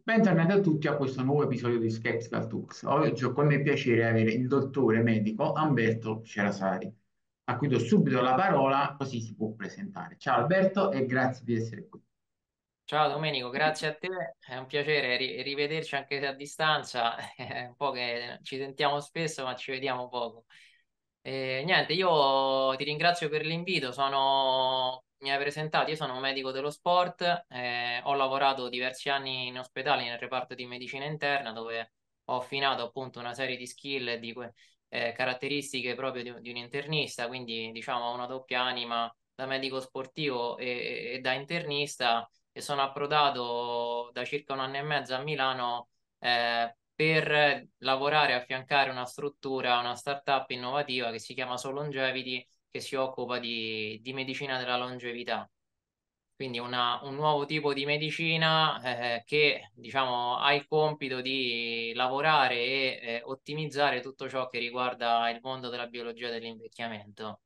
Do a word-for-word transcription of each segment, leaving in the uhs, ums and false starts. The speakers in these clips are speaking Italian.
Bentornati a tutti a questo nuovo episodio di Skeptical Talks. Oggi ho con me piacere avere il dottore medico Alberto Cerasari, a cui do subito la parola così si può presentare. Ciao Alberto e grazie di essere qui. Ciao Domenico, grazie a te, è un piacere ri- rivederci anche se a distanza, è un po' che ci sentiamo spesso ma ci vediamo poco. E, niente, io ti ringrazio per l'invito, sono... mi hai presentato, io sono un medico dello sport, eh, ho lavorato diversi anni in ospedale nel reparto di medicina interna dove ho affinato appunto una serie di skill e di que- eh, caratteristiche proprio di, di un internista, quindi diciamo ho una doppia anima da medico sportivo e e da internista e sono approdato da circa un anno e mezzo a Milano eh, per lavorare e affiancare una struttura, una startup innovativa che si chiama Solongevity, che si occupa di, di medicina della longevità. Quindi una- un nuovo tipo di medicina eh, che diciamo, ha il compito di lavorare e eh, ottimizzare tutto ciò che riguarda il mondo della biologia dell'invecchiamento.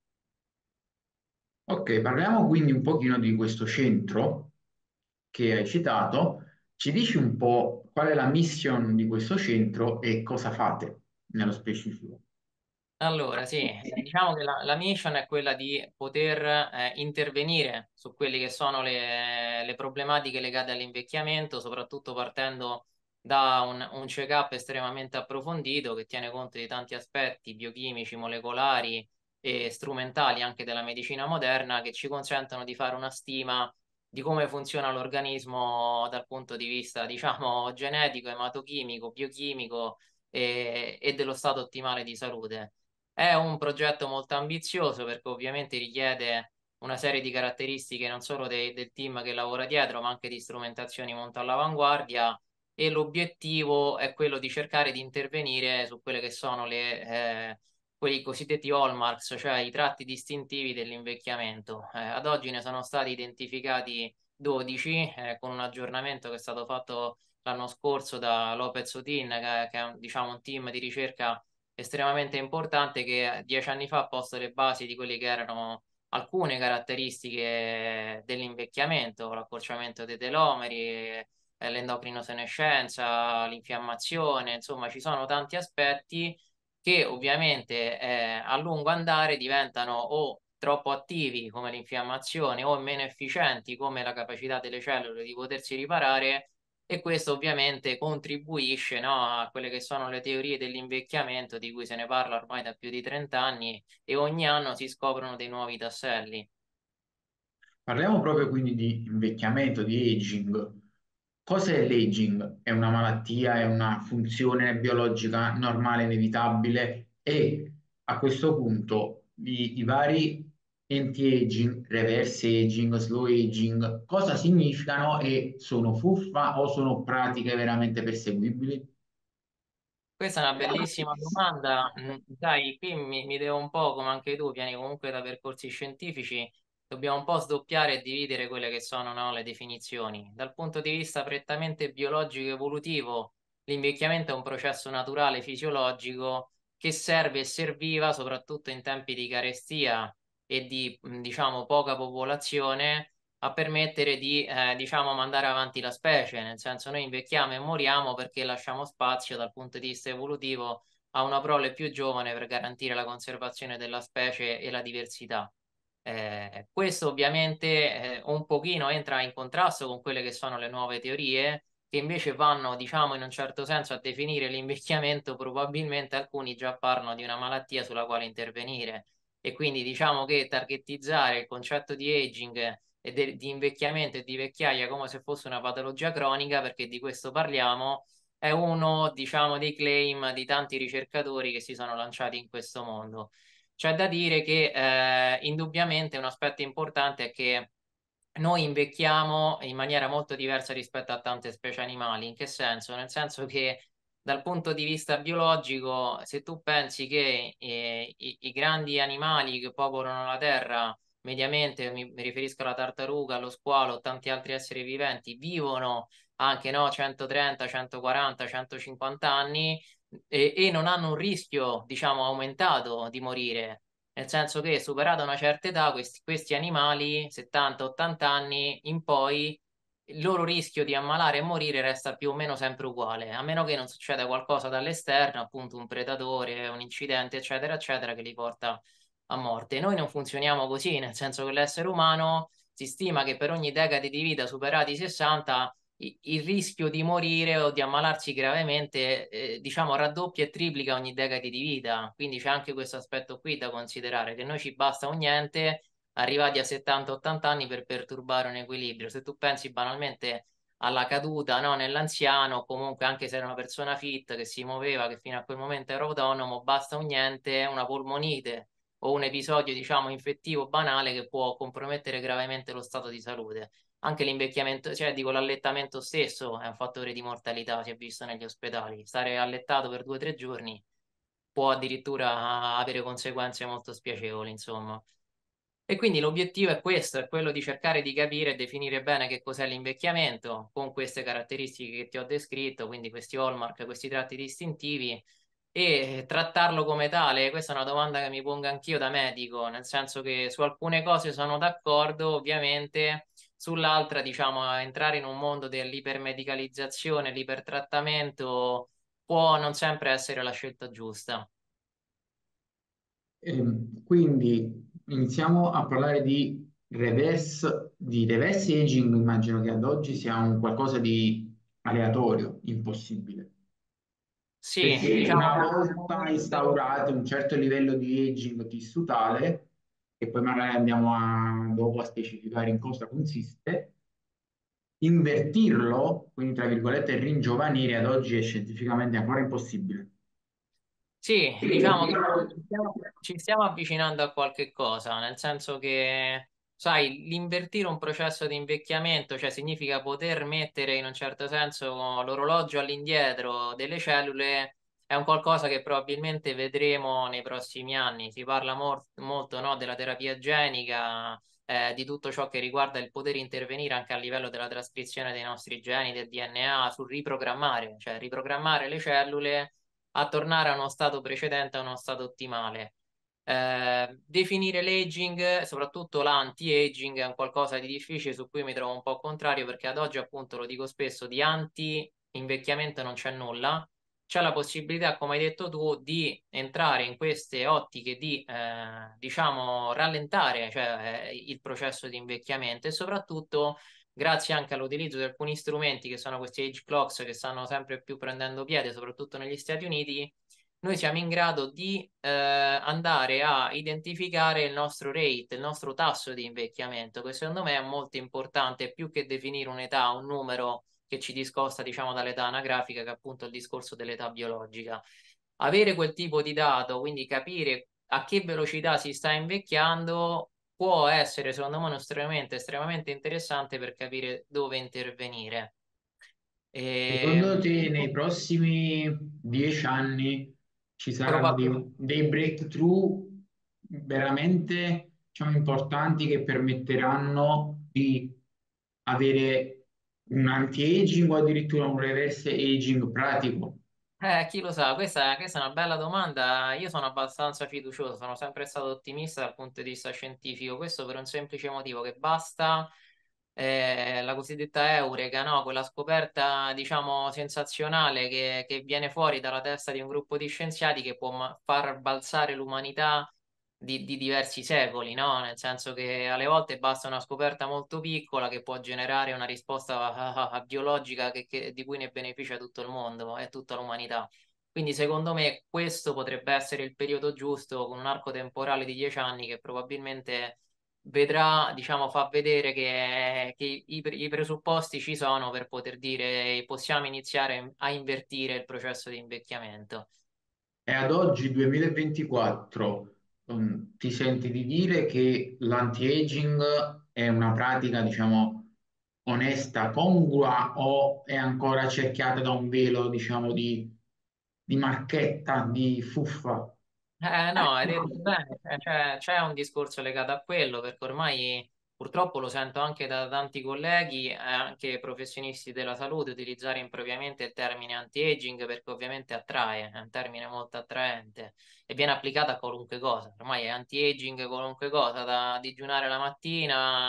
Ok, parliamo quindi un pochino di questo centro che hai citato. Ci dici un po' qual è la mission di questo centro e cosa fate nello specifico? Allora, sì, eh, diciamo che la, la mission è quella di poter eh, intervenire su quelle che sono le, le problematiche legate all'invecchiamento, soprattutto partendo da un, un check-up estremamente approfondito che tiene conto di tanti aspetti biochimici, molecolari e strumentali anche della medicina moderna che ci consentono di fare una stima di come funziona l'organismo dal punto di vista, diciamo, genetico, ematochimico, biochimico e e dello stato ottimale di salute. È un progetto molto ambizioso perché ovviamente richiede una serie di caratteristiche non solo de- del team che lavora dietro, ma anche di strumentazioni molto all'avanguardia e l'obiettivo è quello di cercare di intervenire su quelle che sono le, eh, quei cosiddetti hallmarks, cioè i tratti distintivi dell'invecchiamento. Eh, ad oggi ne sono stati identificati dodici, eh, con un aggiornamento che è stato fatto l'anno scorso da Lopez Otin, che, che è un, diciamo, un team di ricerca estremamente importante che dieci anni fa ha posto le basi di quelle che erano alcune caratteristiche dell'invecchiamento, l'accorciamento dei telomeri, eh, l'endocrinosenescenza, l'infiammazione, insomma ci sono tanti aspetti che ovviamente eh, a lungo andare diventano o troppo attivi come l'infiammazione o meno efficienti come la capacità delle cellule di potersi riparare e questo ovviamente contribuisce, no, a quelle che sono le teorie dell'invecchiamento di cui se ne parla ormai da più di trenta anni e ogni anno si scoprono dei nuovi tasselli. Parliamo proprio quindi di invecchiamento, di aging. Cos'è l'aging? È una malattia, è una funzione biologica normale, inevitabile e a questo punto i, i vari anti-aging, reverse aging, slow aging, cosa significano e sono fuffa o sono pratiche veramente perseguibili? Questa è una bellissima domanda. Mm, Dai, qui mi, mi devo un po', come anche tu, vieni comunque da percorsi scientifici, dobbiamo un po' sdoppiare e dividere quelle che sono, no, le definizioni. Dal punto di vista prettamente biologico-evolutivo, l'invecchiamento è un processo naturale, fisiologico, che serve e serviva soprattutto in tempi di carestia e di, mm, diciamo, poca popolazione a permettere di, eh, diciamo, mandare avanti la specie, nel senso noi invecchiamo e moriamo perché lasciamo spazio dal punto di vista evolutivo a una prole più giovane per garantire la conservazione della specie e la diversità. Eh, questo ovviamente eh, un pochino entra in contrasto con quelle che sono le nuove teorie che invece vanno, diciamo, in un certo senso a definire l'invecchiamento, probabilmente alcuni già parlano di una malattia sulla quale intervenire e quindi diciamo che targetizzare il concetto di aging e de- di invecchiamento e di vecchiaia come se fosse una patologia cronica, perché di questo parliamo, è uno, diciamo, dei claim di tanti ricercatori che si sono lanciati in questo mondo. C'è da dire che eh, indubbiamente un aspetto importante è che noi invecchiamo in maniera molto diversa rispetto a tante specie animali. In che senso? Nel senso che dal punto di vista biologico, se tu pensi che eh, i, i grandi animali che popolano la Terra, mediamente mi, mi riferisco alla tartaruga, allo squalo, tanti altri esseri viventi, vivono anche no, centotrenta, centoquaranta, centocinquanta anni e, e non hanno un rischio, diciamo, aumentato di morire. Nel senso che superata una certa età, questi, questi animali, settanta ottanta anni in poi, il loro rischio di ammalare e morire resta più o meno sempre uguale, a meno che non succeda qualcosa dall'esterno, appunto un predatore, un incidente, eccetera, eccetera, che li porta a morte. Noi non funzioniamo così, nel senso che l'essere umano si stima che per ogni decade di vita superati i sessanta i- il rischio di morire o di ammalarsi gravemente, eh, diciamo, raddoppia e triplica ogni decade di vita. Quindi c'è anche questo aspetto qui da considerare, che noi ci basta un niente arrivati a settanta ottanta anni per perturbare un equilibrio. Se tu pensi banalmente alla caduta, no, nell'anziano, comunque anche se era una persona fit che si muoveva, che fino a quel momento era autonomo, basta un niente, una polmonite o un episodio, diciamo, infettivo banale che può compromettere gravemente lo stato di salute. Anche l'invecchiamento, cioè dico l'allettamento stesso è un fattore di mortalità, si è visto negli ospedali. Stare allettato per due o tre giorni può addirittura avere conseguenze molto spiacevoli, insomma. E quindi l'obiettivo è questo, è quello di cercare di capire e definire bene che cos'è l'invecchiamento con queste caratteristiche che ti ho descritto, quindi questi hallmark, questi tratti distintivi, e trattarlo come tale. Questa è una domanda che mi pongo anch'io da medico, nel senso che su alcune cose sono d'accordo, ovviamente, sull'altra, diciamo, entrare in un mondo dell'ipermedicalizzazione, l'ipertrattamento può non sempre essere la scelta giusta. Ehm, quindi iniziamo a parlare di reverse, di reverse aging, immagino che ad oggi sia un qualcosa di aleatorio, impossibile. Sì, Perché diciamo una che al volta momento. instaurato un certo livello di aging tissutale, e poi magari andiamo a, dopo a specificare in cosa consiste, invertirlo, quindi tra virgolette ringiovanire, ad oggi è scientificamente ancora impossibile. Sì, diciamo che ci stiamo, ci stiamo avvicinando a qualche cosa, nel senso che, sai, l'invertire un processo di invecchiamento, cioè significa poter mettere in un certo senso l'orologio all'indietro delle cellule, è un qualcosa che probabilmente vedremo nei prossimi anni. Si parla mor- molto, no, della terapia genica, eh, di tutto ciò che riguarda il poter intervenire anche a livello della trascrizione dei nostri geni, del D N A, sul riprogrammare, cioè riprogrammare le cellule a tornare a uno stato precedente, a uno stato ottimale. Eh, definire l'aging, soprattutto l'anti-aging, è un qualcosa di difficile su cui mi trovo un po' contrario perché ad oggi, appunto, lo dico spesso, di anti-invecchiamento non c'è nulla. C'è la possibilità, come hai detto tu, di entrare in queste ottiche di, eh, diciamo, rallentare, cioè, eh, il processo di invecchiamento e soprattutto grazie anche all'utilizzo di alcuni strumenti che sono questi age clocks che stanno sempre più prendendo piede, soprattutto negli Stati Uniti, noi siamo in grado di eh, andare a identificare il nostro rate, il nostro tasso di invecchiamento, che secondo me è molto importante, più che definire un'età, un numero che ci discosta, diciamo, dall'età anagrafica, che è appunto il discorso dell'età biologica. Avere quel tipo di dato, quindi capire a che velocità si sta invecchiando, può essere, secondo me, uno strumento estremamente interessante per capire dove intervenire. Secondo E, te nei prossimi dieci anni ci saranno probabilmente. dei, dei breakthrough veramente, diciamo, importanti che permetteranno di avere un anti-aging o addirittura un reverse aging pratico? Eh, chi lo sa, questa, questa è una bella domanda. Io sono abbastanza fiducioso, sono sempre stato ottimista dal punto di vista scientifico. Questo per un semplice motivo, che basta eh, la cosiddetta eureka, no? Quella scoperta, diciamo, sensazionale che, che viene fuori dalla testa di un gruppo di scienziati che può ma- far balzare l'umanità di, di diversi secoli, no? Nel senso che alle volte basta una scoperta molto piccola che può generare una risposta biologica che- che- di cui ne beneficia tutto il mondo e tutta l'umanità. Quindi secondo me questo potrebbe essere il periodo giusto, con un arco temporale di dieci anni che probabilmente vedrà, diciamo, fa vedere che, che i, i presupposti ci sono per poter dire possiamo iniziare a invertire il processo di invecchiamento. E ad oggi, duemilaventiquattro, um, ti senti di dire che l'anti-aging è una pratica, diciamo, onesta, congrua o è ancora cerchiata da un velo, diciamo, di, di marchetta, di fuffa? Eh, no, hai detto bene, eh, c'è c'è un discorso legato a quello, perché ormai purtroppo lo sento anche da tanti colleghi, eh, anche professionisti della salute, utilizzare impropriamente il termine anti-aging perché ovviamente attrae, è un termine molto attraente e viene applicato a qualunque cosa. Ormai è anti-aging qualunque cosa, da digiunare la mattina,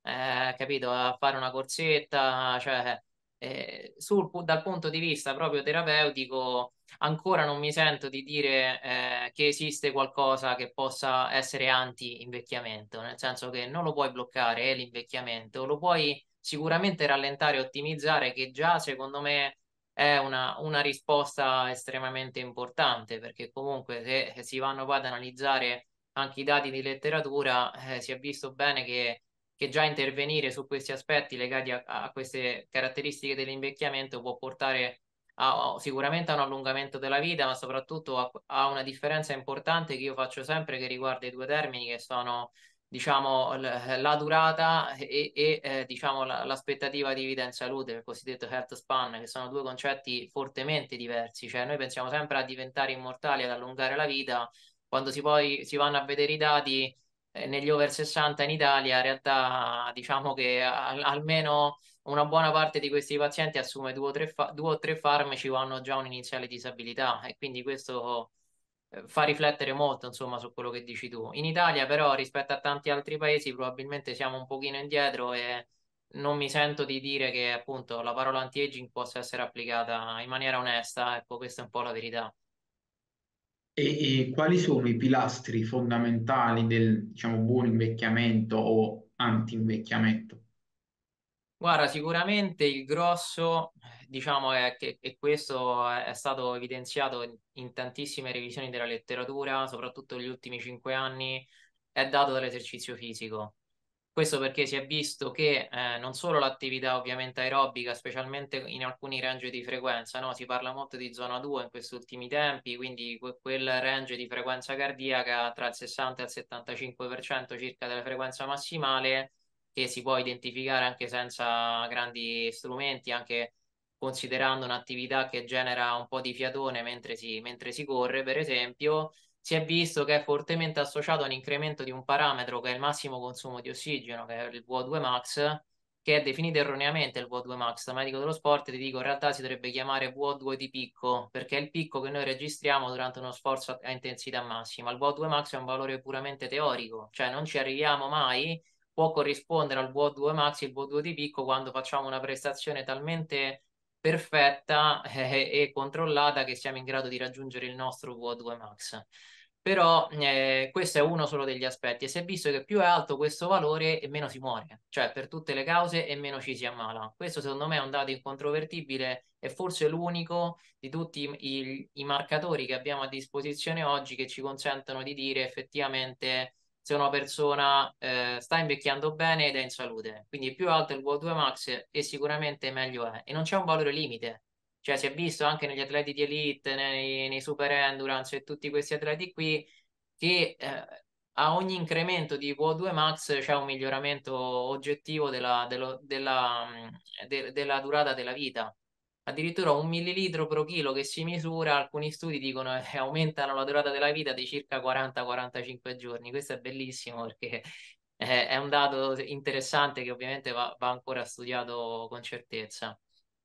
eh, capito, a fare una corsetta, cioè eh, sul, dal punto di vista proprio terapeutico ancora non mi sento di dire eh, che esiste qualcosa che possa essere anti-invecchiamento, nel senso che non lo puoi bloccare, è l'invecchiamento, lo puoi sicuramente rallentare e ottimizzare, che già secondo me è una, una risposta estremamente importante, perché comunque se si vanno poi ad analizzare anche i dati di letteratura, eh, si è visto bene che che già intervenire su questi aspetti legati a, a queste caratteristiche dell'invecchiamento può portare a- a- sicuramente a un allungamento della vita, ma soprattutto a, a una differenza importante che io faccio sempre che riguarda i due termini che sono, diciamo, l- la durata e, e, eh, diciamo, la- l'aspettativa di vita in salute, il cosiddetto health span, che sono due concetti fortemente diversi. Cioè, noi pensiamo sempre a diventare immortali, ad allungare la vita, quando si poi si vanno a vedere i dati eh, negli over sessanta in Italia, in realtà diciamo che al- almeno una buona parte di questi pazienti assume due o tre, fa- due o tre farmaci o hanno già un'iniziale disabilità e quindi questo eh, fa riflettere molto, insomma, su quello che dici tu. In Italia però rispetto a tanti altri paesi probabilmente siamo un pochino indietro e non mi sento di dire che appunto la parola anti-aging possa essere applicata in maniera onesta, ecco, questa è un po' la verità. E, e quali sono i pilastri fondamentali del, diciamo, buon invecchiamento o anti-invecchiamento? Guarda, sicuramente il grosso, diciamo, è che e questo è stato evidenziato in, in tantissime revisioni della letteratura, soprattutto negli ultimi cinque anni, è dato dall'esercizio fisico. Questo perché si è visto che eh, non solo l'attività ovviamente aerobica, specialmente in alcuni range di frequenza, no? Si parla molto di zona due in questi ultimi tempi, quindi que- quel range di frequenza cardiaca tra il sessanta e il settantacinque per cento circa della frequenza massimale, che si può identificare anche senza grandi strumenti, anche considerando un'attività che genera un po' di fiatone mentre si, mentre si corre, per esempio si è visto che è fortemente associato a un incremento di un parametro che è il massimo consumo di ossigeno, che è il V O due max, che è definito erroneamente il V O due max. Da medico dello sport ti dico, in realtà si dovrebbe chiamare V O due di picco, perché è il picco che noi registriamo durante uno sforzo a a intensità massima. Il V O due max è un valore puramente teorico, cioè non ci arriviamo mai, può corrispondere al V O due max, il V O due di picco, quando facciamo una prestazione talmente perfetta eh, e controllata che siamo in grado di raggiungere il nostro V O due max. Però eh, questo è uno solo degli aspetti e si è visto che più è alto questo valore e meno si muore, cioè per tutte le cause e meno ci si ammala. Questo secondo me è un dato incontrovertibile e forse l'unico di tutti i, i- i marcatori che abbiamo a disposizione oggi che ci consentono di dire effettivamente se una persona eh, sta invecchiando bene ed è in salute. Quindi più alto è il V O due max e sicuramente meglio è. E non c'è un valore limite. Cioè, si è visto anche negli atleti di elite, nei, nei super endurance e tutti questi atleti qui, che eh, a ogni incremento di V O due max c'è un miglioramento oggettivo della, dello- della, mh, de- della durata della vita. Addirittura un millilitro pro chilo che si misura, alcuni studi dicono che aumentano la durata della vita di circa quaranta quarantacinque giorni. Questo è bellissimo perché è, è un dato interessante che ovviamente va va ancora studiato con certezza.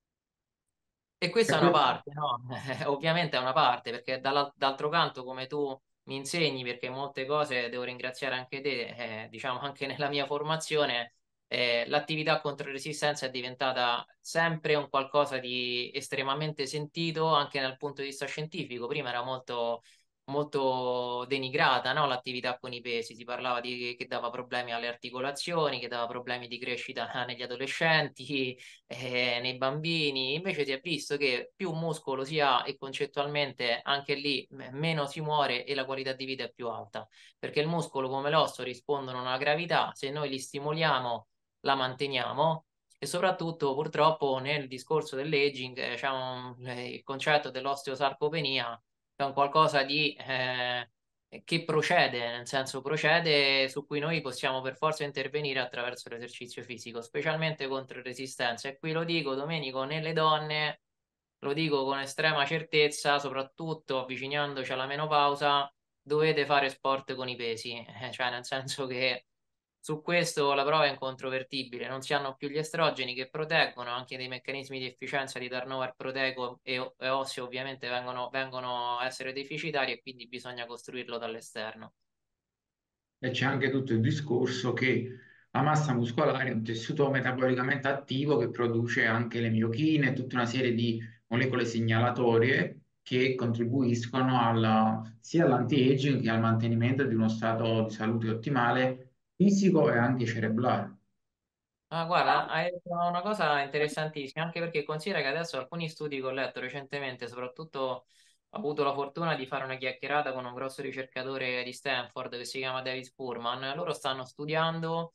E E questa è una que- parte, no? Ovviamente è una parte, perché dall'al- d'altro canto, come tu mi insegni, perché molte cose devo ringraziare anche te, eh, diciamo anche nella mia formazione, eh, l'attività contro resistenza è diventata sempre un qualcosa di estremamente sentito anche dal punto di vista scientifico. Prima era molto, molto denigrata, no? L'attività con i pesi, si parlava di che dava problemi alle articolazioni, che dava problemi di crescita negli adolescenti eh, nei bambini. Invece si è visto che più muscolo si ha e concettualmente anche lì m- meno si muore e la qualità di vita è più alta, perché il muscolo come l'osso rispondono alla gravità, se noi li stimoliamo la manteniamo. E soprattutto purtroppo nel discorso dell'aging eh, c'è un- eh, il concetto dell'osteosarcopenia, che è un qualcosa di eh, che procede, nel senso procede su cui noi possiamo per forza intervenire attraverso l'esercizio fisico, specialmente contro resistenza. E qui lo dico, Domenico, nelle donne, lo dico con estrema certezza, soprattutto avvicinandoci alla menopausa, dovete fare sport con i pesi, eh, cioè nel senso che su questo la prova è incontrovertibile, non si hanno più gli estrogeni che proteggono, anche dei meccanismi di efficienza di turnover proteico e, e osseo ovviamente vengono, vengono a essere deficitari e quindi bisogna costruirlo dall'esterno. e c'è anche tutto il discorso che La massa muscolare è un tessuto metabolicamente attivo che produce anche le miochine e tutta una serie di molecole segnalatorie che contribuiscono al- sia all'anti-aging che al mantenimento di uno stato di salute ottimale fisico e anche cerebrale. Ah, guarda, hai detto una cosa interessantissima, anche perché considera che adesso alcuni studi che ho letto recentemente, soprattutto ho avuto la fortuna di fare una chiacchierata con un grosso ricercatore di Stanford che si chiama David Spurman, loro stanno studiando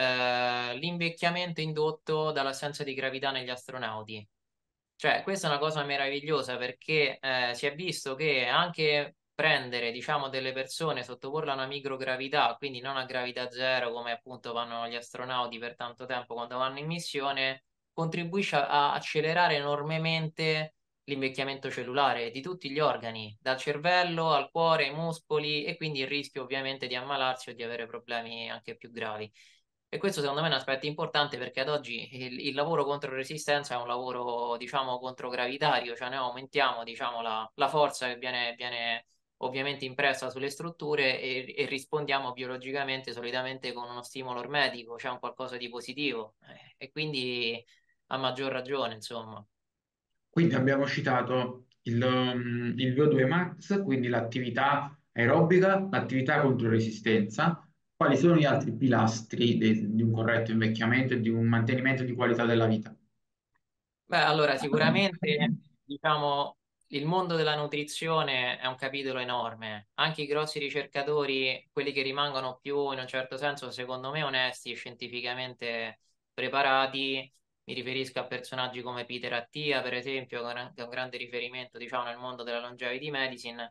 eh, l'invecchiamento indotto dall'assenza di gravità negli astronauti. Cioè, questa è una cosa meravigliosa perché eh, si è visto che anche prendere, diciamo, delle persone, sottoporle a una microgravità, quindi non a gravità zero come appunto vanno gli astronauti per tanto tempo quando vanno in missione, contribuisce a a accelerare enormemente l'invecchiamento cellulare di tutti gli organi, dal cervello al cuore, ai muscoli e quindi il rischio ovviamente di ammalarsi o di avere problemi anche più gravi. E questo secondo me è un aspetto importante perché ad oggi il, il lavoro contro resistenza è un lavoro, diciamo, controgravitario, cioè noi aumentiamo, diciamo, la, la forza che viene, viene ovviamente impressa sulle strutture e, e rispondiamo biologicamente solitamente con uno stimolo ormetico, cioè un qualcosa di positivo. Eh, e quindi a maggior ragione, insomma. Quindi abbiamo citato il, um, il V O due max, quindi l'attività aerobica, l'attività contro resistenza. Quali sono gli altri pilastri de- di un corretto invecchiamento e di un mantenimento di qualità della vita? Beh, allora sicuramente diciamo il mondo della nutrizione è un capitolo enorme. Anche i grossi ricercatori, quelli che rimangono più in un certo senso, secondo me, onesti e scientificamente preparati, mi riferisco a personaggi come Peter Attia, per esempio, che è un grande riferimento, diciamo, nel mondo della longevity medicine.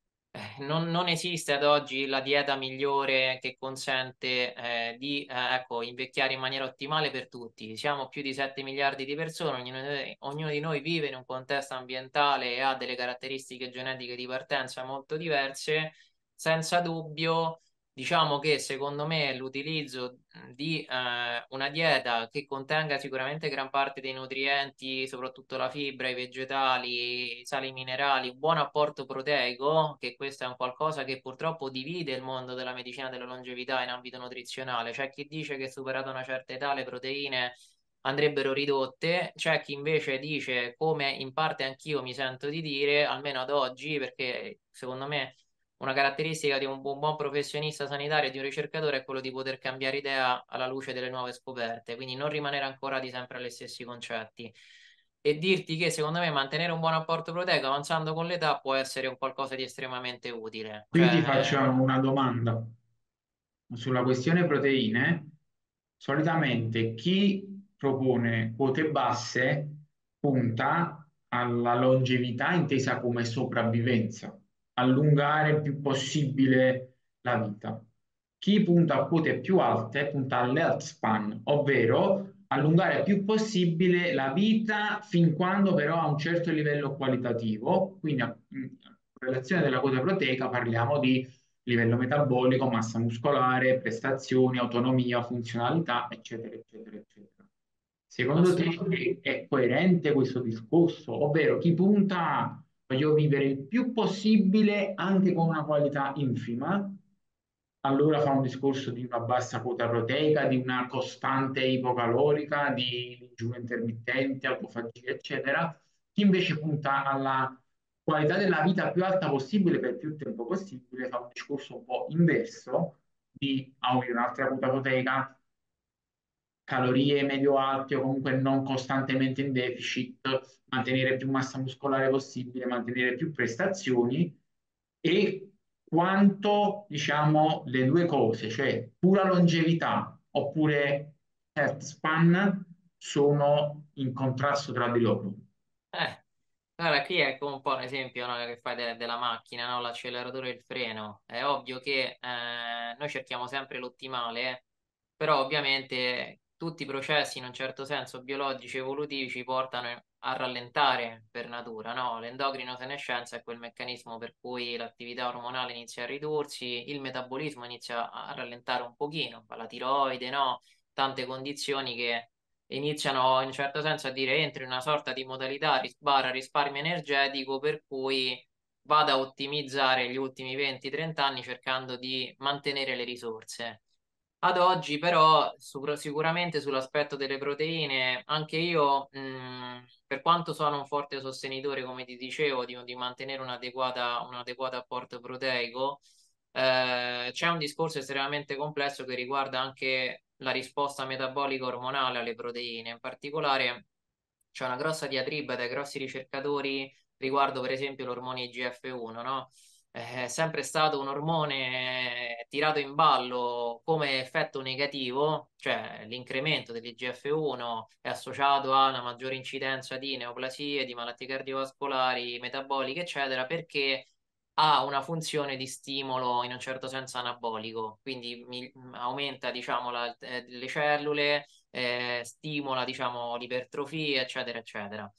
Eh, Non, non esiste ad oggi la dieta migliore che consente eh, di eh, ecco, invecchiare in maniera ottimale per tutti. Siamo più di sette miliardi di persone, ognuno di noi, ognuno di noi vive in un contesto ambientale e ha delle caratteristiche genetiche di partenza molto diverse. Senza dubbio, diciamo che secondo me l'utilizzo di eh, una dieta che contenga sicuramente gran parte dei nutrienti, soprattutto la fibra, i vegetali, i sali minerali, un buon apporto proteico, che questo è un qualcosa che purtroppo divide il mondo della medicina della longevità in ambito nuzionale. C'è chi dice che superata una certa età le proteine andrebbero ridotte, c'è chi invece dice, come in parte anch'io mi sento di dire, almeno ad oggi, perché secondo me una caratteristica di un bu- un buon professionista sanitario e di un ricercatore è quello di poter cambiare idea alla luce delle nuove scoperte, quindi non rimanere ancorati sempre agli stessi concetti. E dirti che secondo me mantenere un buon apporto proteico avanzando con l'età può essere un qualcosa di estremamente utile. Quindi Cioè, eh, facciamo una domanda. Sulla questione proteine, solitamente chi propone quote basse punta alla longevità intesa come sopravvivenza, allungare il più possibile la vita. Chi punta a quote più alte punta all'health span, ovvero allungare il più possibile la vita fin quando però ha un certo livello qualitativo. Quindi in relazione della quota proteica parliamo di livello metabolico, massa muscolare, prestazioni, autonomia, funzionalità, eccetera, eccetera, eccetera. Secondo assolutamente. te è coerente questo discorso? Ovvero chi punta a voglio vivere il più possibile anche con una qualità infima, allora fa un discorso di una bassa quota proteica, di una costante ipocalorica, di digiuno intermittente, autofagia, eccetera. Chi invece punta alla qualità della vita più alta possibile per più tempo possibile fa un discorso un po' inverso di avere un'altra quota proteica, calorie medio-alte o comunque non costantemente in deficit, mantenere più massa muscolare possibile, mantenere più prestazioni e quanto, diciamo, le due cose, cioè pura longevità oppure health span, sono in contrasto tra di loro. Eh, Guarda, qui è come un po' un esempio, no, che fai de- della macchina, no? L'acceleratore e il freno. È ovvio che eh, noi cerchiamo sempre l'ottimale, però ovviamente tutti i processi in un certo senso biologici evolutivi ci portano a rallentare per natura, no? L'endocrino senescenza è quel meccanismo per cui l'attività ormonale inizia a ridursi, il metabolismo inizia a rallentare un pochino, la tiroide, no? Tante condizioni che iniziano in un certo senso a dire entro in una sorta di modalità ris- barra risparmio energetico per cui vado a ottimizzare gli ultimi venti trenta anni cercando di mantenere le risorse. Ad oggi però su- sicuramente sull'aspetto delle proteine, anche io, mh, per quanto sono un forte sostenitore, come ti dicevo, di, di mantenere un'adeguata un adeguato apporto proteico, eh, c'è un discorso estremamente complesso che riguarda anche la risposta metabolica ormonale alle proteine. In particolare c'è una grossa diatriba dai grossi ricercatori riguardo per esempio l'ormone I G F uno, no? È sempre stato un ormone tirato in ballo come effetto negativo, cioè l'incremento dell'I G F uno è associato a una maggiore incidenza di neoplasie, di malattie cardiovascolari, metaboliche, eccetera, perché ha una funzione di stimolo in un certo senso anabolico, quindi mi- aumenta, diciamo, la- eh, le cellule, eh, stimola, diciamo, l'ipertrofia, eccetera, eccetera.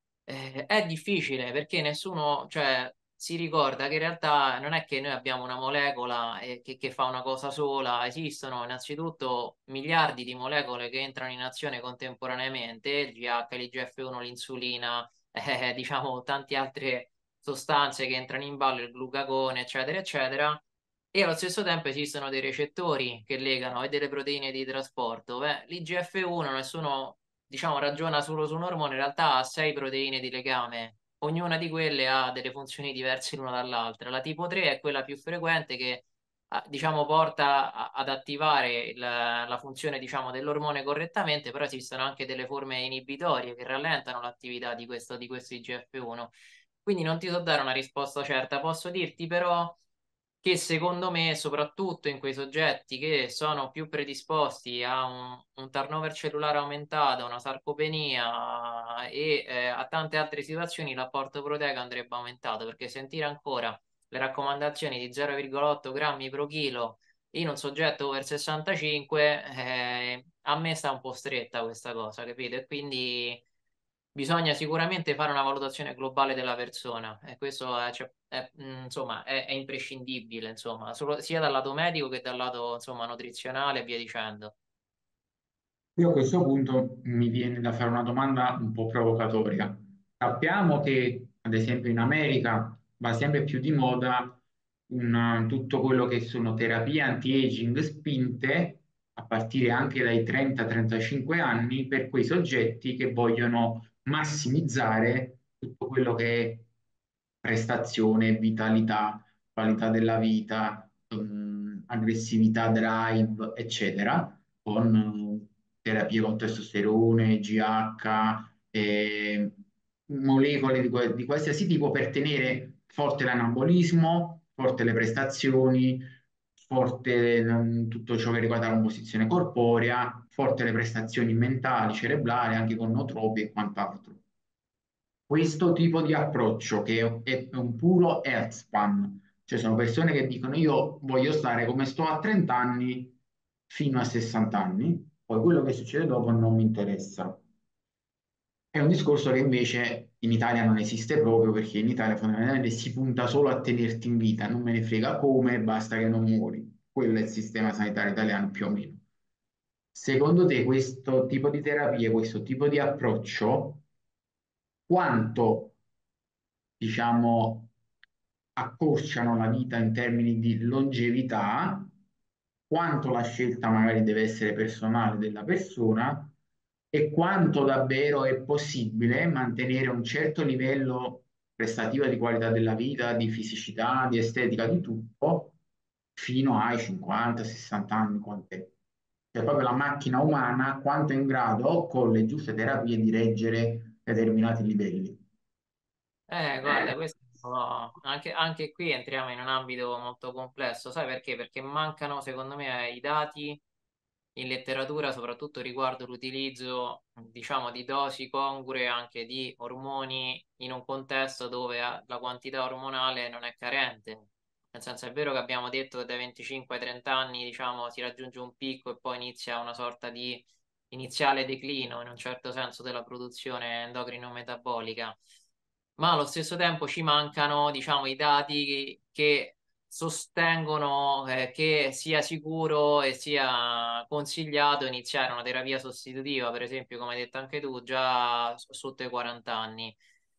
Eh, è difficile perché nessuno, cioè, si ricorda che in realtà non è che noi abbiamo una molecola eh, che, che fa una cosa sola, esistono innanzitutto miliardi di molecole che entrano in azione contemporaneamente, il G H, l'I G F uno, l'insulina, eh, diciamo, tante altre sostanze che entrano in ballo, il glucagone, eccetera, eccetera. E allo stesso tempo esistono dei recettori che legano e delle proteine di trasporto. Beh, l'I G F uno, nessuno, diciamo, ragiona solo su un ormone, in realtà ha sei proteine di legame. Ognuna di quelle ha delle funzioni diverse l'una dall'altra. La tipo tre è quella più frequente che, ah, diciamo, porta a- ad attivare il- la funzione, diciamo, dell'ormone correttamente, però esistono anche delle forme inibitorie che rallentano l'attività di questo, di questo I G F uno. Quindi non ti so dare una risposta certa, posso dirti però che secondo me, soprattutto in quei soggetti che sono più predisposti a un, un turnover cellulare aumentato, una sarcopenia e eh, a tante altre situazioni, l'apporto proteico andrebbe aumentato, perché sentire ancora le raccomandazioni di zero virgola otto grammi pro chilo in un soggetto over sessantacinque, eh, a me sta un po' stretta questa cosa, capito? E quindi bisogna sicuramente fare una valutazione globale della persona e questo è, cioè, è, mh, insomma, è, è imprescindibile, insomma, solo- sia dal lato medico che dal lato, insomma, nutrizionale e via dicendo. Io a questo punto mi viene da fare una domanda un po' provocatoria. Sappiamo che, ad esempio, in America va sempre più di moda un- tutto quello che sono terapie anti-aging spinte a partire anche dai trenta trentacinque anni per quei soggetti che vogliono massimizzare tutto quello che è prestazione, vitalità, qualità della vita, ehm, aggressività, drive, eccetera, con eh, terapie con testosterone, G H, eh, molecole di, que- di qualsiasi tipo per tenere forte l'anabolismo, forte le prestazioni, forte mm, tutto ciò che riguarda la composizione corporea, forte le prestazioni mentali, cerebrali, anche con nootropi e quant'altro. Questo tipo di approccio che è un puro health span, cioè sono persone che dicono io voglio stare come sto a trenta anni fino a sessanta anni, poi quello che succede dopo non mi interessa. È un discorso che invece in Italia non esiste proprio perché in Italia fondamentalmente si punta solo a tenerti in vita, non me ne frega come, basta che non muori. Quello è il sistema sanitario italiano più o meno. Secondo te questo tipo di terapie, questo tipo di approccio, quanto diciamo, accorciano la vita in termini di longevità, quanto la scelta magari deve essere personale della persona e quanto davvero è possibile mantenere un certo livello prestativo di qualità della vita, di fisicità, di estetica, di tutto, fino ai cinquanta sessanta anni, quant'è. Cioè proprio la macchina umana quanto è in grado, con le giuste terapie, di reggere determinati livelli. Eh, guarda, questo anche, anche qui entriamo in un ambito molto complesso, sai perché? Perché mancano, secondo me, i dati in letteratura, soprattutto riguardo l'utilizzo, diciamo, di dosi congrue anche di ormoni in un contesto dove eh, la quantità ormonale non è carente. Nel senso, è vero che abbiamo detto che dai venticinque ai trenta anni, diciamo, si raggiunge un picco e poi inizia una sorta di iniziale declino, in un certo senso, della produzione endocrino-metabolica, ma allo stesso tempo ci mancano, diciamo, i dati che, che sostengono eh, che sia sicuro e sia consigliato iniziare una terapia sostitutiva, per esempio, come hai detto anche tu, già s- sotto i quaranta anni.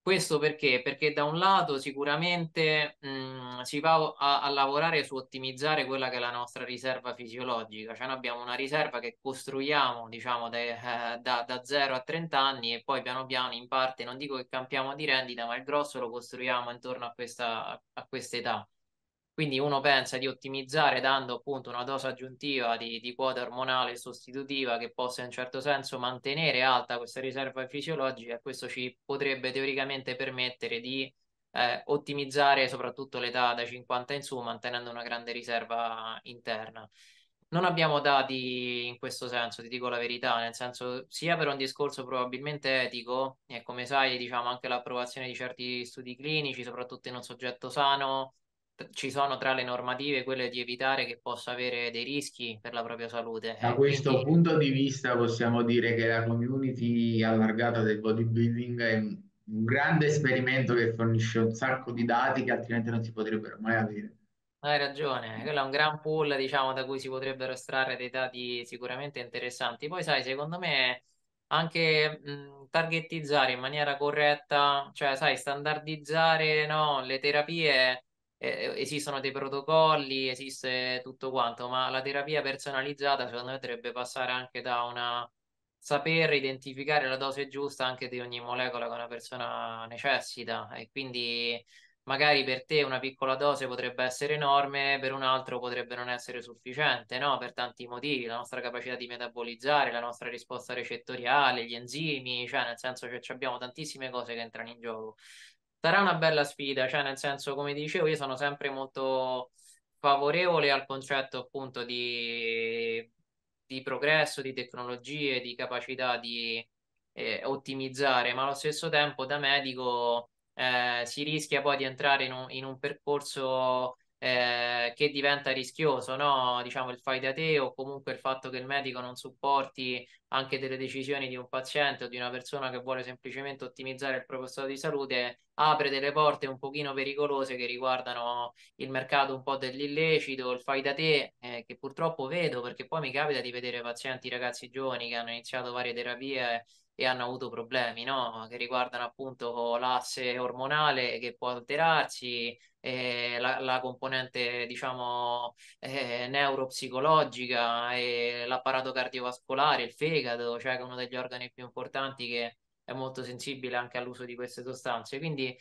Questo perché? Perché da un lato sicuramente mh, si va a, a lavorare su ottimizzare quella che è la nostra riserva fisiologica, cioè noi abbiamo una riserva che costruiamo, diciamo, dai- eh, da, da zero a trenta anni e poi piano piano in parte, non dico che campiamo di rendita, ma il grosso lo costruiamo intorno a questa, a questa età. Quindi uno pensa di ottimizzare dando appunto una dose aggiuntiva di, di quota ormonale sostitutiva che possa in un certo senso mantenere alta questa riserva fisiologica e questo ci potrebbe teoricamente permettere di eh, ottimizzare soprattutto l'età da cinquanta in su, mantenendo una grande riserva interna. Non abbiamo dati in questo senso, ti dico la verità, nel senso sia per un discorso probabilmente etico, e come sai, diciamo anche l'approvazione di certi studi clinici, soprattutto in un soggetto sano ci sono tra le normative quelle di evitare che possa avere dei rischi per la propria salute. Da E quindi questo punto di vista possiamo dire che la community allargata del bodybuilding è un, un grande esperimento che fornisce un sacco di dati che altrimenti non si potrebbero mai avere. hai ragione, quello è un gran pool, diciamo, da cui si potrebbero estrarre dei dati sicuramente interessanti. Poi, sai, secondo me anche mh, targetizzare in maniera corretta, cioè, sai, standardizzare, no, le terapie, eh, esistono dei protocolli, esiste tutto quanto, ma la terapia personalizzata, secondo me, dovrebbe passare anche da una saper identificare la dose giusta anche di ogni molecola che una persona necessita e quindi magari per te una piccola dose potrebbe essere enorme, per un altro potrebbe non essere sufficiente, no? Per tanti motivi, la nostra capacità di metabolizzare, la nostra risposta recettoriale, gli enzimi, cioè nel senso che ci abbiamo tantissime cose che entrano in gioco. Sarà una bella sfida, cioè nel senso, come dicevo, io sono sempre molto favorevole al concetto appunto di, di progresso, di tecnologie, di capacità di eh, ottimizzare, ma allo stesso tempo da medico eh, si rischia poi di entrare in un, in un percorso eh, che diventa rischioso, no? Diciamo il fai da te o comunque il fatto che il medico non supporti anche delle decisioni di un paziente o di una persona che vuole semplicemente ottimizzare il proprio stato di salute, apre delle porte un pochino pericolose che riguardano il mercato un po' dell'illecito, il fai da te, eh, che purtroppo vedo perché poi mi capita di vedere pazienti, ragazzi giovani che hanno iniziato varie terapie e hanno avuto problemi, no? Che riguardano appunto l'asse ormonale che può alterarsi, eh, la, la componente, diciamo, eh, neuropsicologica e l'apparato cardiovascolare, il fegato, cioè che è uno degli organi più importanti che è molto sensibile anche all'uso di queste sostanze. Quindi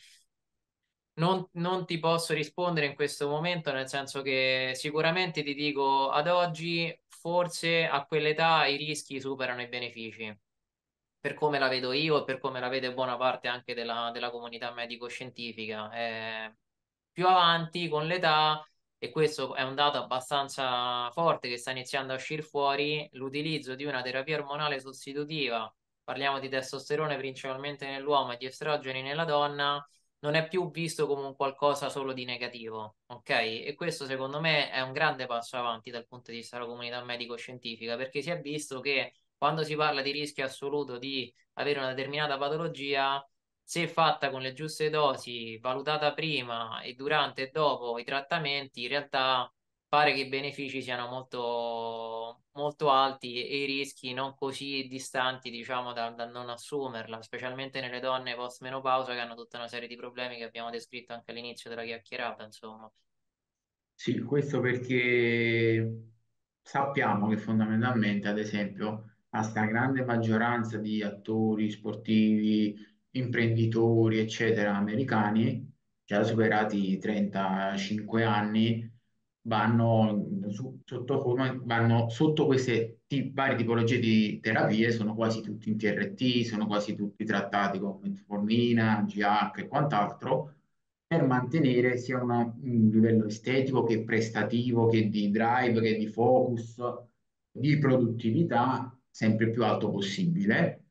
non, non ti posso rispondere in questo momento, nel senso che sicuramente ti dico ad oggi, forse a quell'età i rischi superano i benefici per come la vedo io e per come la vede buona parte anche della, della comunità medico-scientifica. Eh, più avanti con l'età, e questo è un dato abbastanza forte che sta iniziando a uscire fuori, l'utilizzo di una terapia ormonale sostitutiva, parliamo di testosterone principalmente nell'uomo e di estrogeni nella donna, non è più visto come un qualcosa solo di negativo, ok? E questo secondo me è un grande passo avanti dal punto di vista della comunità medico-scientifica, perché si è visto che quando si parla di rischio assoluto di avere una determinata patologia, se fatta con le giuste dosi, valutata prima e durante e dopo i trattamenti, in realtà pare che i benefici siano molto, molto alti e i rischi non così distanti, diciamo, dal, dal non assumerla, specialmente nelle donne post-menopausa che hanno tutta una serie di problemi che abbiamo descritto anche all'inizio della chiacchierata, insomma. Sì, questo perché sappiamo che fondamentalmente, ad esempio, la stragrande maggioranza di attori sportivi, imprenditori, eccetera, americani, già superati i trentacinque anni, vanno, su- sotto forma- vanno sotto queste ti- varie tipologie di terapie, sono quasi tutti in T R T, sono quasi tutti trattati con metformina, G H e quant'altro per mantenere sia una- un livello estetico che prestativo, che di drive, che di focus, di produttività sempre più alto possibile.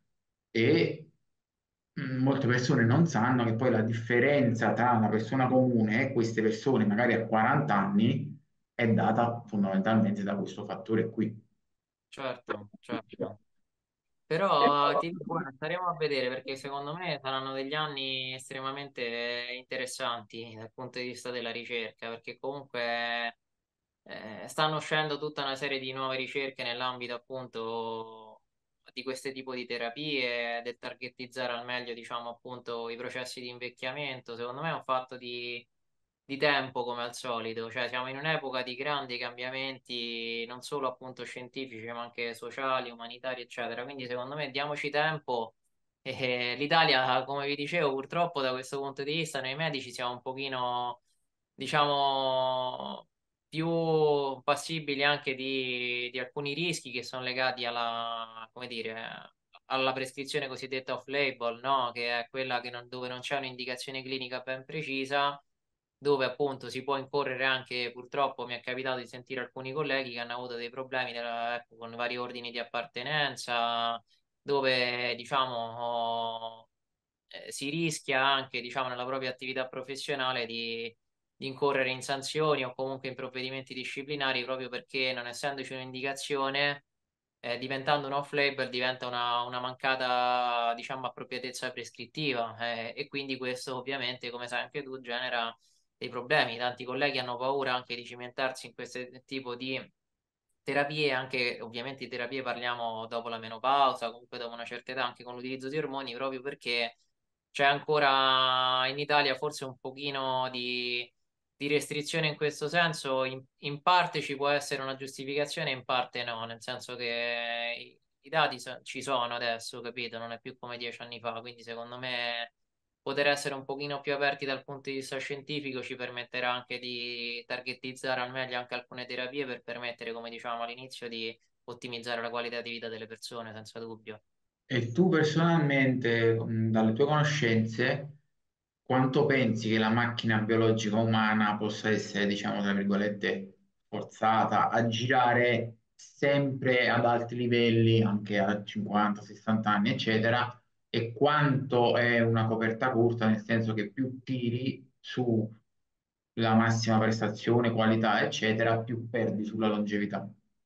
E mh, molte persone non sanno che poi la differenza tra una persona comune e queste persone, magari a quaranta anni, è data fondamentalmente da questo fattore qui. Certo, certo. Però ti dico, guarda, staremo a vedere perché secondo me saranno degli anni estremamente interessanti dal punto di vista della ricerca, perché comunque eh, stanno uscendo tutta una serie di nuove ricerche nell'ambito appunto di queste tipo di terapie, del targetizzare al meglio, diciamo, appunto, i processi di invecchiamento. Secondo me è un fatto di, di tempo, come al solito. Cioè, siamo in un'epoca di grandi cambiamenti, non solo appunto scientifici, ma anche sociali, umanitari, eccetera. Quindi, secondo me, diamoci tempo. E l'Italia, come vi dicevo, purtroppo da questo punto di vista, noi medici siamo un pochino, diciamo, più passibili anche di, di alcuni rischi che sono legati alla, come dire, alla prescrizione cosiddetta off-label, no? Che è quella che non- dove non c'è un'indicazione clinica ben precisa, dove appunto si può incorrere anche, purtroppo mi è capitato di sentire alcuni colleghi che hanno avuto dei problemi della- ecco, con vari ordini di appartenenza, dove diciamo eh, si rischia anche, diciamo, nella propria attività professionale di, di incorrere in sanzioni o comunque in provvedimenti disciplinari proprio perché non essendoci un'indicazione, eh, diventando un off-label diventa una, una mancata, diciamo, appropriatezza prescrittiva, eh, e quindi questo ovviamente, come sai anche tu, genera dei problemi. Tanti colleghi hanno paura anche di cimentarsi in questo tipo di terapie, anche ovviamente di terapie parliamo dopo la menopausa, comunque dopo una certa età, anche con l'utilizzo di ormoni, proprio perché c'è ancora in Italia forse un pochino di, di restrizione in questo senso. In, in parte ci può essere una giustificazione, in parte no, nel senso che i, i dati so- ci sono adesso, capito? Non è più come dieci anni fa, quindi secondo me poter essere un pochino più aperti dal punto di vista scientifico ci permetterà anche di targetizzare al meglio anche alcune terapie per permettere, come dicevamo all'inizio, di ottimizzare la qualità di vita delle persone, senza dubbio. E tu personalmente, mh, dalle tue conoscenze, quanto pensi che la macchina biologica umana possa essere, diciamo, tra virgolette, forzata a girare sempre ad alti livelli, anche a cinquanta, sessanta anni, eccetera, e quanto è una coperta corta, nel senso che più tiri sulla massima prestazione, qualità, eccetera, più perdi sulla longevità.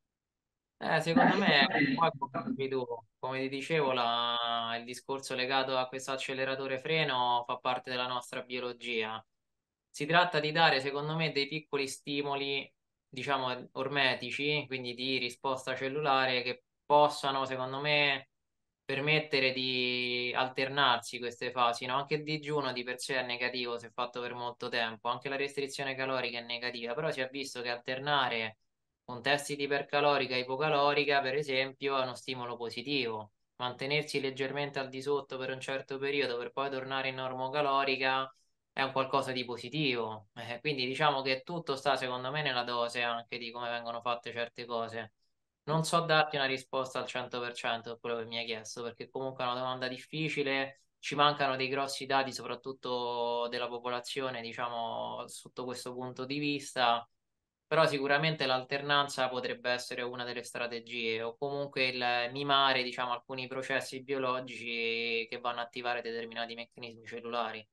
Eh, secondo me, poi come dicevi tu, come ti dicevo, la- il discorso legato a questo acceleratore freno fa parte della nostra biologia. Si tratta di dare, secondo me, dei piccoli stimoli, diciamo, ormetici, quindi di risposta cellulare, che possano, secondo me, permettere di alternarsi queste fasi, no? Anche il digiuno di per sé è negativo se fatto per molto tempo, anche la restrizione calorica è negativa, però si è visto che alternare contesti di ipercalorica e ipocalorica, per esempio, è uno stimolo positivo. Mantenersi leggermente al di sotto per un certo periodo per poi tornare in normocalorica è un qualcosa di positivo. Eh, quindi diciamo che tutto sta, secondo me, nella dose anche di come vengono fatte certe cose. Non so darti una risposta al cento per cento a quello che mi hai chiesto, perché comunque è una domanda difficile, ci mancano dei grossi dati, soprattutto della popolazione, diciamo, sotto questo punto di vista, però sicuramente l'alternanza potrebbe essere una delle strategie, o comunque il mimare, diciamo, alcuni processi biologici che vanno a attivare determinati meccanismi cellulari.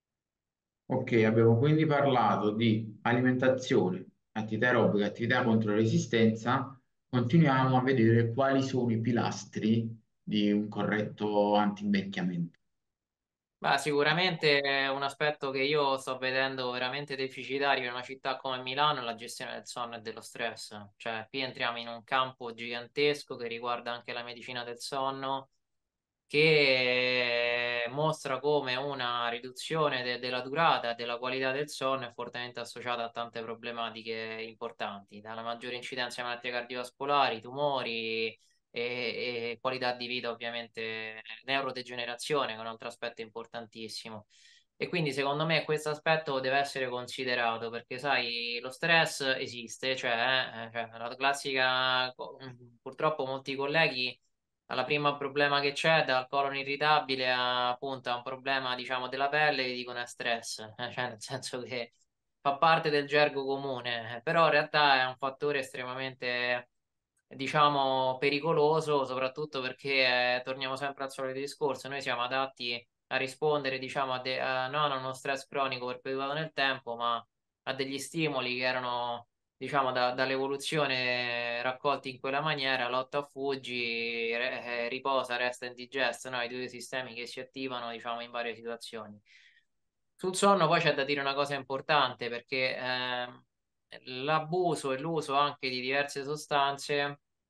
Ok, abbiamo quindi parlato di alimentazione, attività aerobica, attività contro la resistenza. Continuiamo a vedere quali sono i pilastri di un corretto antinvecchiamento. Beh, sicuramente è un aspetto che io sto vedendo veramente deficitario in una città come Milano è la gestione del sonno e dello stress. Cioè, qui entriamo in un campo gigantesco che riguarda anche la medicina del sonno, che mostra come una riduzione de- della durata e della qualità del sonno è fortemente associata a tante problematiche importanti, dalla maggiore incidenza di malattie cardiovascolari, tumori e, e qualità di vita, ovviamente, neurodegenerazione, che è un altro aspetto importantissimo. E quindi secondo me questo aspetto deve essere considerato perché, sai, lo stress esiste, cioè, eh, cioè, la classica, purtroppo molti colleghi alla prima problema che c'è, dal colon irritabile a, appunto, a un problema, diciamo, della pelle, vi dicono è stress, eh, cioè nel senso che fa parte del gergo comune, eh, però in realtà è un fattore estremamente, diciamo, pericoloso, soprattutto perché, eh, torniamo sempre al solito discorso, noi siamo adatti a rispondere, diciamo, a de- a- non a uno stress cronico perpetuato nel tempo, ma a degli stimoli che erano, diciamo, da- dall'evoluzione raccolti in quella maniera, lotta o fuggi, re- eh, riposa, resta e digest, no? I due sistemi che si attivano, diciamo, in varie situazioni. Sul sonno poi c'è da dire una cosa importante perché ehm, l'abuso e l'uso anche di diverse sostanze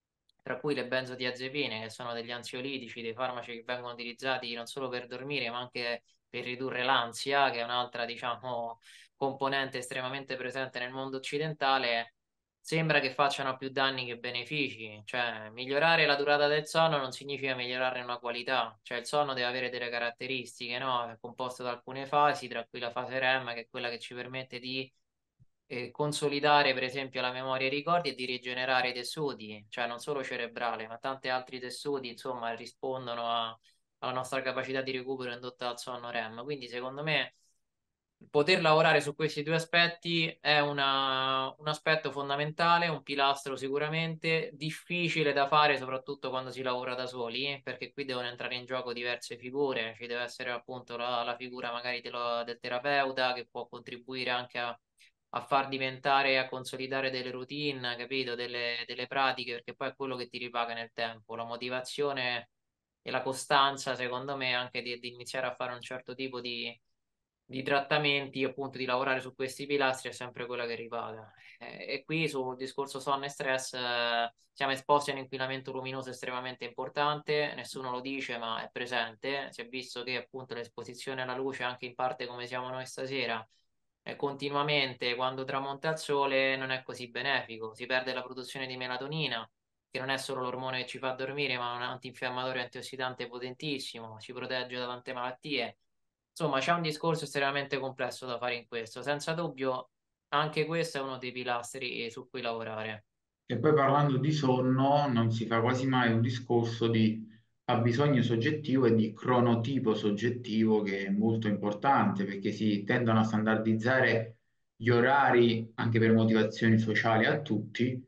tra cui le benzodiazepine, che sono degli ansiolitici, dei farmaci che vengono utilizzati non solo per dormire, ma anche per ridurre l'ansia, che è un'altra, diciamo, componente estremamente presente nel mondo occidentale, sembra che facciano più danni che benefici. Cioè, migliorare la durata del sonno non significa migliorarne una qualità. Cioè, il sonno deve avere delle caratteristiche, no? È composto da alcune fasi, tra cui la fase REM, che è quella che ci permette di eh, consolidare, per esempio, la memoria e i ricordi e di rigenerare i tessuti, cioè non solo cerebrale, ma tanti altri tessuti, insomma, rispondono a- alla nostra capacità di recupero indotta dal sonno REM. Quindi, secondo me, poter lavorare su questi due aspetti è una- un aspetto fondamentale, un pilastro sicuramente difficile da fare, soprattutto quando si lavora da soli, perché qui devono entrare in gioco diverse figure. Ci deve essere appunto la, la figura magari dello- del terapeuta che può contribuire anche a, a far diventare e a consolidare delle routine, capito? Delle, delle pratiche, perché poi è quello che ti ripaga nel tempo. La motivazione e la costanza, secondo me, anche di, di iniziare a fare un certo tipo di di trattamenti, appunto, di lavorare su questi pilastri è sempre quella che ripaga. Eh, e qui sul discorso sonno e stress, eh, siamo esposti a un inquinamento luminoso estremamente importante, nessuno lo dice, ma è presente. Si è visto che appunto l'esposizione alla luce, anche in parte come siamo noi stasera, eh, continuamente quando tramonta il sole non è così benefico, si perde la produzione di melatonina, che non è solo l'ormone che ci fa dormire, ma è un antinfiammatorio e antiossidante potentissimo, ci protegge da tante malattie. Insomma, c'è un discorso estremamente complesso da fare in questo. Senza dubbio, anche questo è uno dei pilastri su cui lavorare. E poi parlando di sonno non si fa quasi mai un discorso di fabbisogno soggettivo e di cronotipo soggettivo che è molto importante perché si tendono a standardizzare gli orari anche per motivazioni sociali a tutti,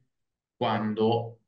quando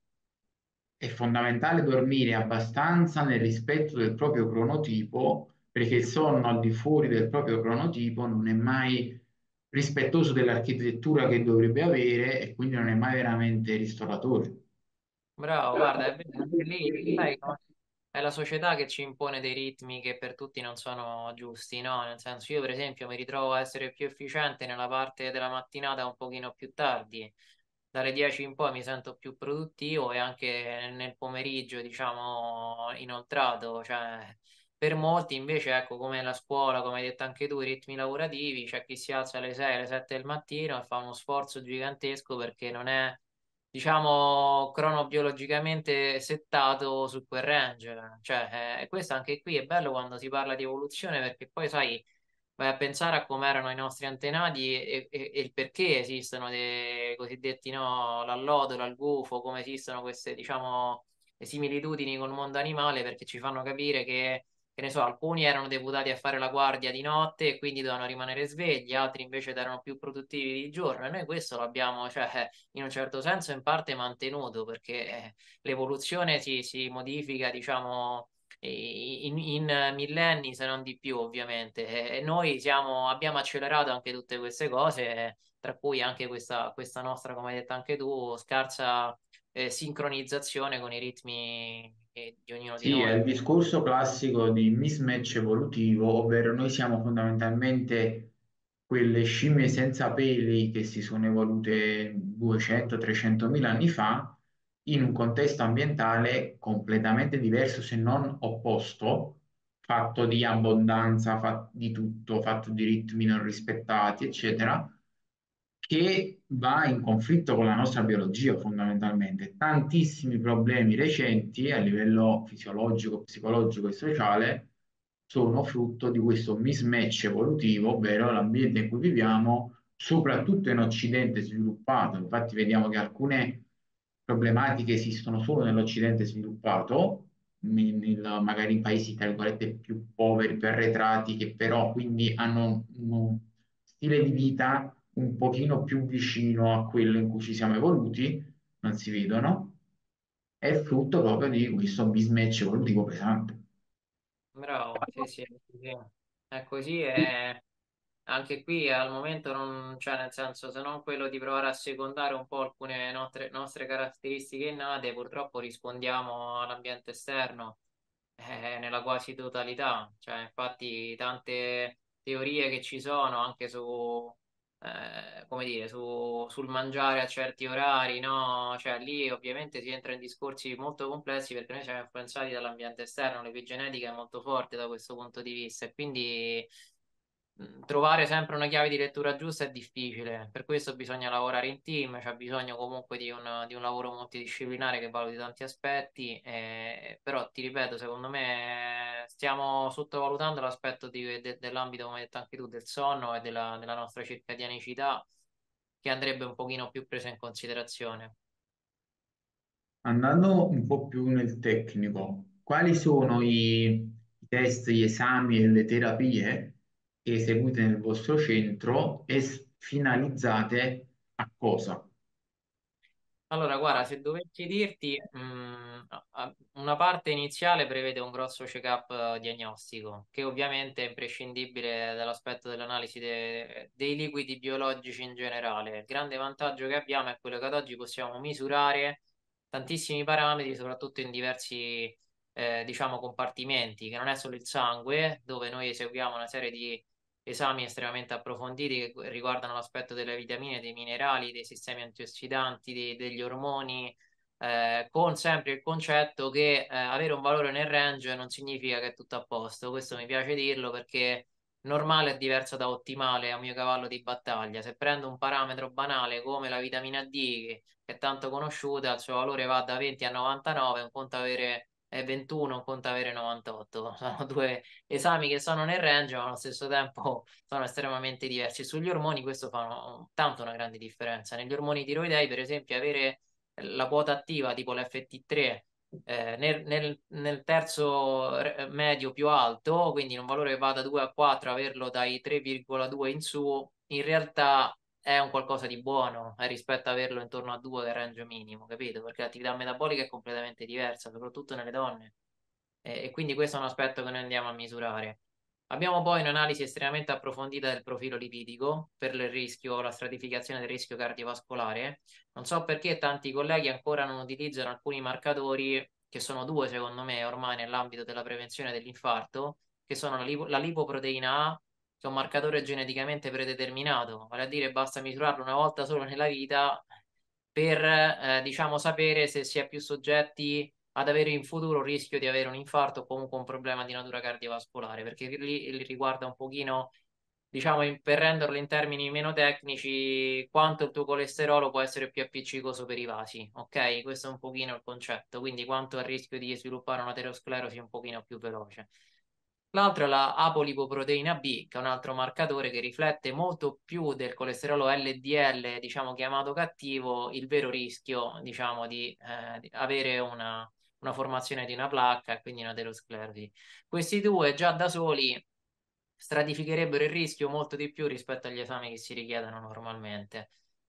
è fondamentale dormire abbastanza nel rispetto del proprio cronotipo, perché il sonno al di fuori del proprio cronotipo non è mai rispettoso dell'architettura che dovrebbe avere e quindi non è mai veramente ristoratore. Bravo, guarda, è vero, anche lì, sai, no? È la società che ci impone dei ritmi che per tutti non sono giusti, no? Nel senso, io per esempio mi ritrovo a essere più efficiente nella parte della mattinata un pochino più tardi. Dalle dieci in poi mi sento più produttivo e anche nel pomeriggio, diciamo, inoltrato. Cioè, per molti invece, ecco, come la scuola, come hai detto anche tu, i ritmi lavorativi, c'è chi si alza alle sei, alle sette del mattino e fa uno sforzo gigantesco perché non è, diciamo, cronobiologicamente settato su quel range. Cioè, eh, questo anche qui è bello quando si parla di evoluzione perché poi, sai, vai a pensare a come erano i nostri antenati e, e- e il perché esistono dei cosiddetti, no, l'allodolo, il gufo, come esistono queste, diciamo, similitudini col mondo animale, perché ci fanno capire che, che ne so, alcuni erano deputati a fare la guardia di notte e quindi dovevano rimanere svegli, altri invece erano più produttivi di giorno. E noi questo l'abbiamo, cioè, in un certo senso in parte mantenuto, perché eh, l'evoluzione si, si modifica, diciamo in, in millenni, se non di più, ovviamente. E noi siamo, abbiamo accelerato anche tutte queste cose, tra cui anche questa, questa nostra, come hai detto anche tu, scarsa eh, sincronizzazione con i ritmi eh, di ognuno di Sì, è noi. il discorso classico di mismatch evolutivo, ovvero noi siamo fondamentalmente quelle scimmie senza peli che si sono evolute duecento trecento mila anni fa in un contesto ambientale completamente diverso, se non opposto, fatto di abbondanza, fatto di tutto, fatto di ritmi non rispettati, eccetera, che va in conflitto con la nostra biologia fondamentalmente. Tantissimi problemi recenti a livello fisiologico, psicologico e sociale sono frutto di questo mismatch evolutivo, ovvero l'ambiente in cui viviamo, soprattutto in Occidente sviluppato. Infatti vediamo che alcune problematiche esistono solo nell'Occidente sviluppato, in- in- magari in paesi tra virgolette più poveri, più arretrati, che però quindi hanno uno stile di vita un pochino più vicino a quello in cui ci siamo evoluti, non si vedono, è frutto proprio di questo mismatch evolutivo pesante. Bravo, sì, sì, è così. È così e anche qui al momento non c'è, nel senso, se non quello di provare a secondare un po' alcune nostre, nostre caratteristiche innate, purtroppo rispondiamo all'ambiente esterno eh, nella quasi totalità. Cioè, infatti, tante teorie che ci sono anche su eh, come dire, su- sul mangiare a certi orari, no? Cioè lì ovviamente si entra in discorsi molto complessi perché noi siamo influenzati dall'ambiente esterno, l'epigenetica è molto forte da questo punto di vista e quindi mh, trovare sempre una chiave di lettura giusta è difficile, per questo bisogna lavorare in team, c'è bisogno comunque di un, di un lavoro multidisciplinare che valuti tanti aspetti, eh, però ti ripeto, secondo me stiamo sottovalutando l'aspetto di- de- dell'ambito, come hai detto anche tu, del sonno e della, della nostra circadianicità, che andrebbe un pochino più presa in considerazione. Andando un po' più nel tecnico, quali sono i, i test, gli esami e le terapie che eseguite nel vostro centro e s- finalizzate a cosa? Allora, guarda, se dovessi dirti, mh, a- a- una parte iniziale prevede un grosso check-up eh, diagnostico, che ovviamente è imprescindibile dall'aspetto dell'analisi de- dei liquidi biologici in generale. Il grande vantaggio che abbiamo è quello che ad oggi possiamo misurare tantissimi parametri, soprattutto in diversi, eh, diciamo, compartimenti, che non è solo il sangue, dove noi eseguiamo una serie di esami estremamente approfonditi che riguardano l'aspetto delle vitamine, dei minerali, dei sistemi antiossidanti, dei- degli ormoni, eh, con sempre il concetto che eh, avere un valore nel range non significa che è tutto a posto. Questo mi piace dirlo perché normale è diverso da ottimale, è un mio cavallo di battaglia. Se prendo un parametro banale come la vitamina D, che è tanto conosciuta, il suo valore va da venti a novantanove, un conto avere eh, ventuno, un conto avere novantotto. Sono due esami che sono nel range, ma allo stesso tempo sono estremamente diversi. Sugli ormoni questo fa un- tanto una grande differenza. Negli ormoni tiroidei, per esempio, avere la quota attiva tipo l'F T tre eh, nel, nel- nel terzo re- medio più alto, quindi in un valore che va da due a quattro, averlo dai tre virgola due in su, in realtà è un qualcosa di buono eh, rispetto a averlo intorno a due che è il range minimo, capito? Perché l'attività metabolica è completamente diversa, soprattutto nelle donne e, e quindi questo è un aspetto che noi andiamo a misurare. Abbiamo poi un'analisi estremamente approfondita del profilo lipidico per il rischio, la stratificazione del rischio cardiovascolare. Non so perché tanti colleghi ancora non utilizzano alcuni marcatori, che sono due secondo me ormai nell'ambito della prevenzione dell'infarto, che sono la, lipo- la lipoproteina A, che è un marcatore geneticamente predeterminato, vale a dire basta misurarlo una volta solo nella vita per eh, diciamo sapere se si è più soggetti ad avere in futuro il rischio di avere un infarto o comunque un problema di natura cardiovascolare, perché lì lì riguarda un pochino, diciamo, in- per renderlo in termini meno tecnici, quanto il tuo colesterolo può essere più appiccicoso per i vasi, ok? Questo è un pochino il concetto, quindi quanto è il rischio di sviluppare un'aterosclerosi un pochino più veloce. L'altro è la apolipoproteina B, che è un altro marcatore che riflette molto più del colesterolo L D L, diciamo chiamato cattivo, il vero rischio, diciamo, di, eh, di avere una, una formazione di una placca e quindi un'aterosclerosi. Questi due già da soli stratificherebbero il rischio molto di più rispetto agli esami che si richiedono normalmente.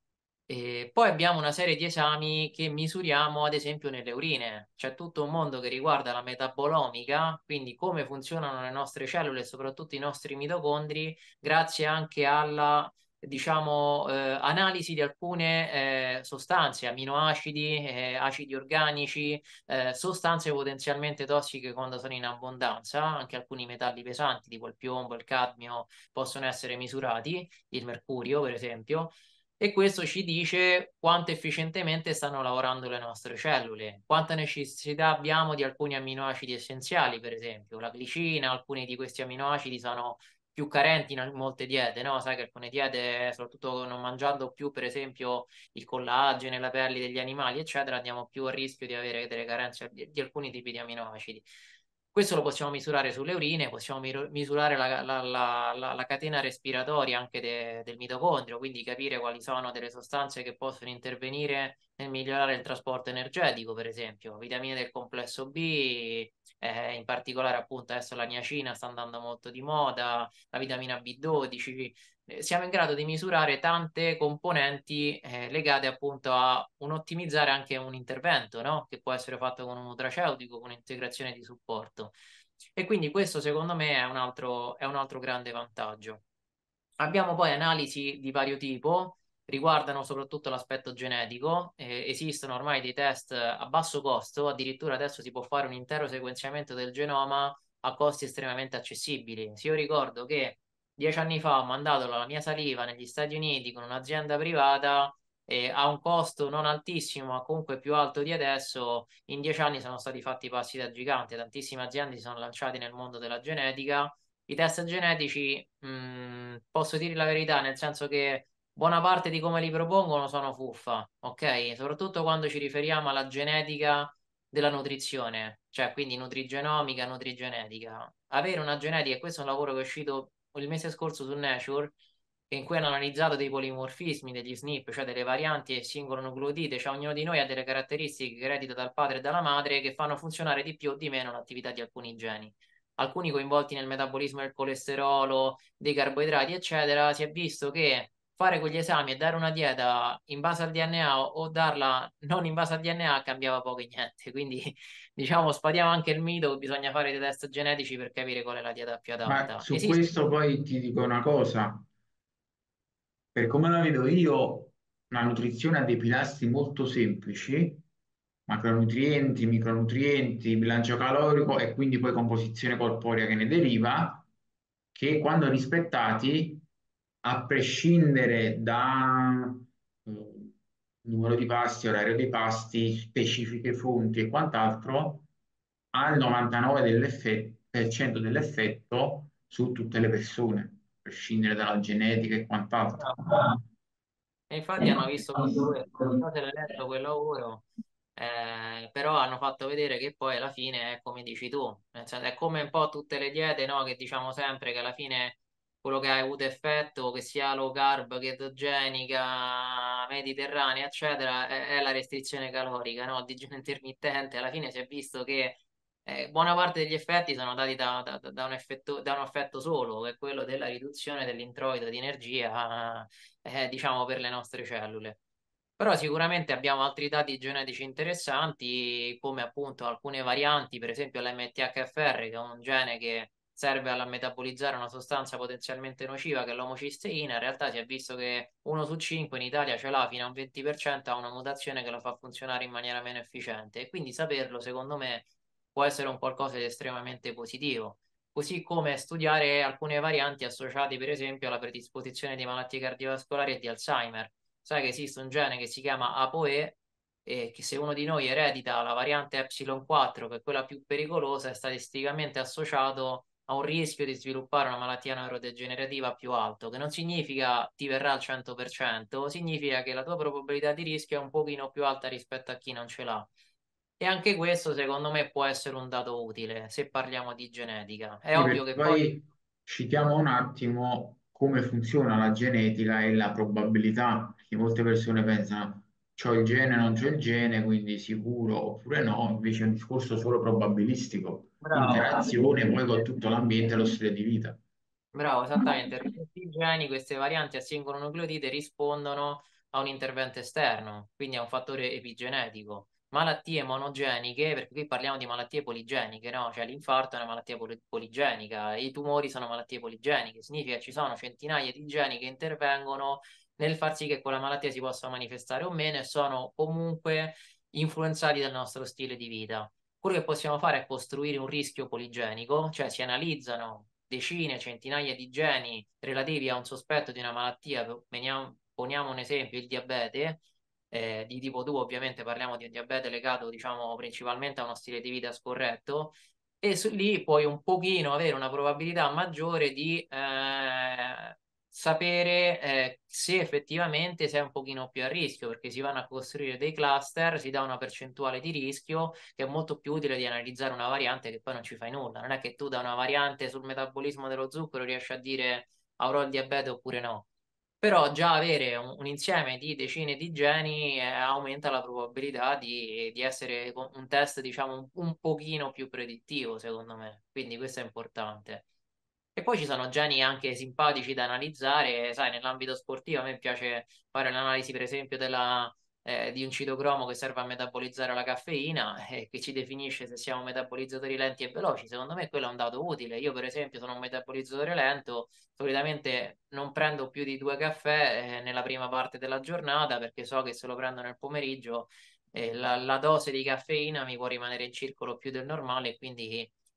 E poi abbiamo una serie di esami che misuriamo, ad esempio, nelle urine. C'è tutto un mondo che riguarda la metabolomica, quindi come funzionano le nostre cellule e soprattutto i nostri mitocondri, grazie anche alla, diciamo, eh, analisi di alcune eh, sostanze, aminoacidi, eh, acidi organici, eh, sostanze potenzialmente tossiche quando sono in abbondanza. Anche alcuni metalli pesanti, tipo il piombo, il cadmio, possono essere misurati, il mercurio, per esempio e questo ci dice quanto efficientemente stanno lavorando le nostre cellule, quanta necessità abbiamo di alcuni amminoacidi essenziali, per esempio la glicina, alcuni di questi amminoacidi sono più carenti in molte diete, no? Sai che alcune diete, soprattutto non mangiando più, per esempio, il collagene, la pelli degli animali, eccetera, andiamo più a rischio di avere delle carenze di, di alcuni tipi di amminoacidi. Questo lo possiamo misurare sulle urine, possiamo mir- misurare la, la- la- la- la catena respiratoria anche de- del mitocondrio, quindi capire quali sono delle sostanze che possono intervenire nel migliorare il trasporto energetico, per esempio, vitamine del complesso B, eh, in particolare appunto adesso la niacina sta andando molto di moda, la vitamina B dodici. Eh, Siamo in grado di misurare tante componenti eh, legate appunto a un ottimizzare anche un intervento, no? Che può essere fatto con un nutraceutico, con un'integrazione di supporto. E quindi questo secondo me è un altro, è un altro grande vantaggio. Abbiamo poi analisi di vario tipo, riguardano soprattutto l'aspetto genetico, eh, esistono ormai dei test a basso costo, addirittura adesso si può fare un intero sequenziamento del genoma a costi estremamente accessibili. Se io ricordo che dieci anni fa ho mandato la mia saliva negli Stati Uniti con un'azienda privata e a un costo non altissimo, ma comunque più alto di adesso. In dieci anni sono stati fatti passi da gigante, tantissime aziende si sono lanciate nel mondo della genetica. I test genetici, mh, posso dire la verità, nel senso che buona parte di come li propongono sono fuffa, ok? Soprattutto quando ci riferiamo alla genetica della nutrizione, cioè quindi nutrigenomica, nutrigenetica. Avere una genetica, e questo è un lavoro che è uscito il mese scorso su Nature, in cui hanno analizzato dei polimorfismi degli S N P, cioè delle varianti e singolo nucleotide, cioè ognuno di noi ha delle caratteristiche che eredita dal padre e dalla madre che fanno funzionare di più o di meno l'attività di alcuni geni. Alcuni coinvolti nel metabolismo del colesterolo, dei carboidrati, eccetera, si è visto che fare quegli esami e dare una dieta in base al D N A o darla non in base al D N A cambiava poco e niente. Quindi, diciamo, spadiamo anche il mito che bisogna fare dei test genetici per capire qual è la dieta più Ma adatta. su Esiste. questo poi ti dico una cosa, per come la vedo io, la nutrizione ha dei pilastri molto semplici, macronutrienti, micronutrienti, bilancio calorico e quindi poi composizione corporea che ne deriva, che quando rispettati, a prescindere da eh, numero di pasti, orario dei pasti, specifiche fonti e quant'altro, ha il novantanove per cento dell'effetto su tutte le persone, a prescindere dalla genetica e quant'altro. E infatti hanno visto proprio questo, non so se l'hai letto quel lavoro, eh, però hanno fatto vedere che poi alla fine è come dici tu, nel senso, è come un po' tutte le diete, no? Che diciamo sempre che alla fine quello che ha avuto effetto, che sia low carb, chetogenica, mediterranea, eccetera, è, è la restrizione calorica, no? Il digiuno intermittente, alla fine si è visto che eh, buona parte degli effetti sono dati da, da- da un effetto, da un effetto solo, che è quello della riduzione dell'introito di energia, eh, diciamo, per le nostre cellule. Però sicuramente abbiamo altri dati genetici interessanti, come appunto alcune varianti, per esempio l'M T H F R, che è un gene che serve alla metabolizzare una sostanza potenzialmente nociva che è l'omocisteina. In realtà si è visto che uno su cinque in Italia ce l'ha, fino a un venti per cento ha una mutazione che lo fa funzionare in maniera meno efficiente. E quindi saperlo, secondo me, può essere un qualcosa di estremamente positivo. Così come studiare alcune varianti associate, per esempio, alla predisposizione di malattie cardiovascolari e di Alzheimer. Sai che esiste un gene che si chiama A P O E e che se uno di noi eredita la variante epsilon quattro, che è quella più pericolosa, è statisticamente associato a un rischio di sviluppare una malattia neurodegenerativa più alto, che non significa ti verrà al cento per cento, significa che la tua probabilità di rischio è un pochino più alta rispetto a chi non ce l'ha. E anche questo, secondo me, può essere un dato utile se parliamo di genetica. È Sì, ovvio perché che poi, poi citiamo un attimo come funziona la genetica e la probabilità, perché molte persone pensano c'ho il gene, non c'ho il gene, quindi sicuro oppure no, invece è un discorso solo probabilistico, bravo. interazione poi con tutto l'ambiente e lo stile di vita. Bravo, esattamente. Per questi geni, queste varianti a singolo nucleotide rispondono a un intervento esterno, quindi a un fattore epigenetico. Malattie monogeniche, perché qui parliamo di malattie poligeniche, no? Cioè l'infarto è una malattia poli- poligenica, i tumori sono malattie poligeniche, significa che ci sono centinaia di geni che intervengono nel far sì che quella malattia si possa manifestare o meno e sono comunque influenzati dal nostro stile di vita. Quello che possiamo fare è costruire un rischio poligenico, cioè si analizzano decine, centinaia di geni relativi a un sospetto di una malattia. Veniamo- poniamo un esempio, il diabete, eh, di tipo due, ovviamente parliamo di un diabete legato, diciamo, principalmente a uno stile di vita scorretto, e su, lì puoi un pochino avere una probabilità maggiore di eh, sapere eh, se effettivamente sei un pochino più a rischio, perché si vanno a costruire dei cluster, si dà una percentuale di rischio che è molto più utile di analizzare una variante che poi non ci fai nulla. Non è che tu da una variante sul metabolismo dello zucchero riesci a dire avrò il diabete oppure no. Però già avere un, un insieme di decine di geni eh, aumenta la probabilità di, di essere con- un test, diciamo, un, un pochino più predittivo, secondo me. Quindi questo è importante. E poi ci sono geni anche simpatici da analizzare, sai, nell'ambito sportivo a me piace fare l'analisi, per esempio, della, eh, di un citocromo che serve a metabolizzare la caffeina e che ci definisce se siamo metabolizzatori lenti e veloci. Secondo me quello è un dato utile. Io, per esempio, sono un metabolizzatore lento, solitamente non prendo più di due caffè, eh, nella prima parte della giornata perché so che se lo prendo nel pomeriggio, eh, la, la dose di caffeina mi può rimanere in circolo più del normale e quindi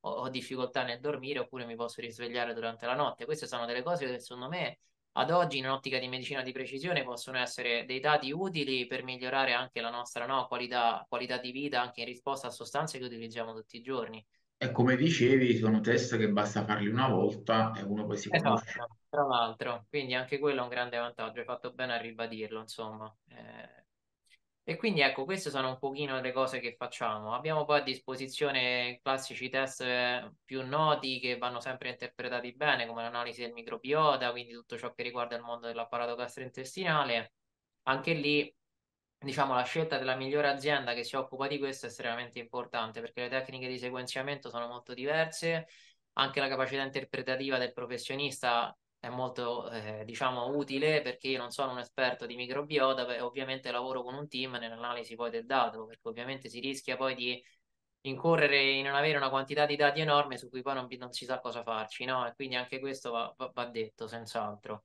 ho, ho difficoltà nel dormire oppure mi posso risvegliare durante la notte. Queste sono delle cose che secondo me ad oggi in ottica di medicina di precisione possono essere dei dati utili per migliorare anche la nostra, no, qualità, qualità di vita anche in risposta a sostanze che utilizziamo tutti i giorni. E come dicevi, sono test che basta farli una volta e uno poi si conosce. Esatto, tra l'altro, quindi anche quello è un grande vantaggio, hai fatto bene a ribadirlo, insomma. Eh, E quindi ecco, queste sono un pochino le cose che facciamo. Abbiamo poi a disposizione classici test eh, più noti che vanno sempre interpretati bene, come l'analisi del microbiota, quindi tutto ciò che riguarda il mondo dell'apparato gastrointestinale. Anche lì, diciamo, la scelta della migliore azienda che si occupa di questo è estremamente importante perché le tecniche di sequenziamento sono molto diverse, anche la capacità interpretativa del professionista è molto, eh, diciamo, utile perché io non sono un esperto di microbiota e ovviamente lavoro con un team nell'analisi poi del dato, perché ovviamente si rischia poi di incorrere in non avere una quantità di dati enorme su cui poi non, non si sa cosa farci, no? E quindi anche questo va, va- va detto, senz'altro.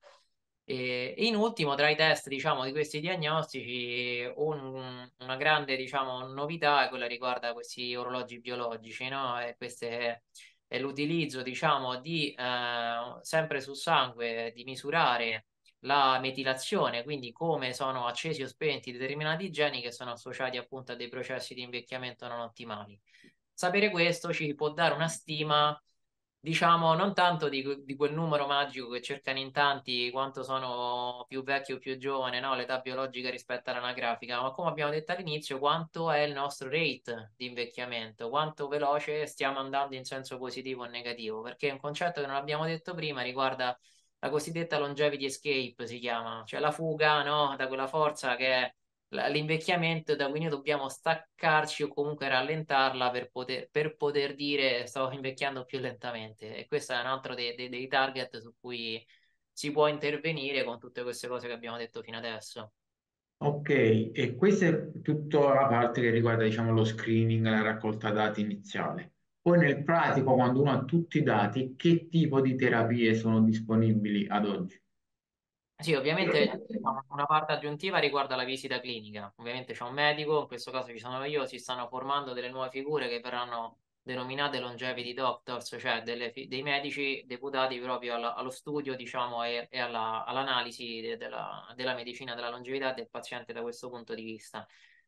E in ultimo, tra i test, diciamo, di questi diagnostici, un- una grande, diciamo, novità è quella che riguarda questi orologi biologici, no? E queste è l'utilizzo, diciamo, di eh, sempre sul sangue di misurare la metilazione, quindi come sono accesi o spenti determinati geni che sono associati appunto a dei processi di invecchiamento non ottimali. Sapere questo ci può dare una stima, diciamo, non tanto di, di quel numero magico che cercano in tanti, quanto sono più vecchi o più giovane, no? L'età biologica rispetto all'anagrafica, ma come abbiamo detto all'inizio, quanto è il nostro rate di invecchiamento, quanto veloce stiamo andando in senso positivo o negativo, perché un concetto che non abbiamo detto prima riguarda la cosiddetta longevity escape, si chiama, cioè la fuga, no? Da quella forza che è la- l'invecchiamento da cui noi dobbiamo staccarci o comunque rallentarla per poter, per poter dire sto invecchiando più lentamente. E questo è un altro dei, dei- dei target su cui si può intervenire con tutte queste cose che abbiamo detto fino adesso. Ok, e questa è tutta la parte che riguarda, diciamo, lo screening, la raccolta dati iniziale. Poi nel pratico, quando uno ha tutti i dati, che tipo di terapie sono disponibili ad oggi? Sì, ovviamente diciamo, una parte aggiuntiva riguarda la visita clinica. Ovviamente c'è un medico, in questo caso ci sono io, si stanno formando delle nuove figure che verranno denominate longevity doctors, cioè delle fi- dei medici deputati proprio alla- allo studio, diciamo, e, e alla- all'analisi de- della, della medicina della longevità del paziente da questo punto di vista.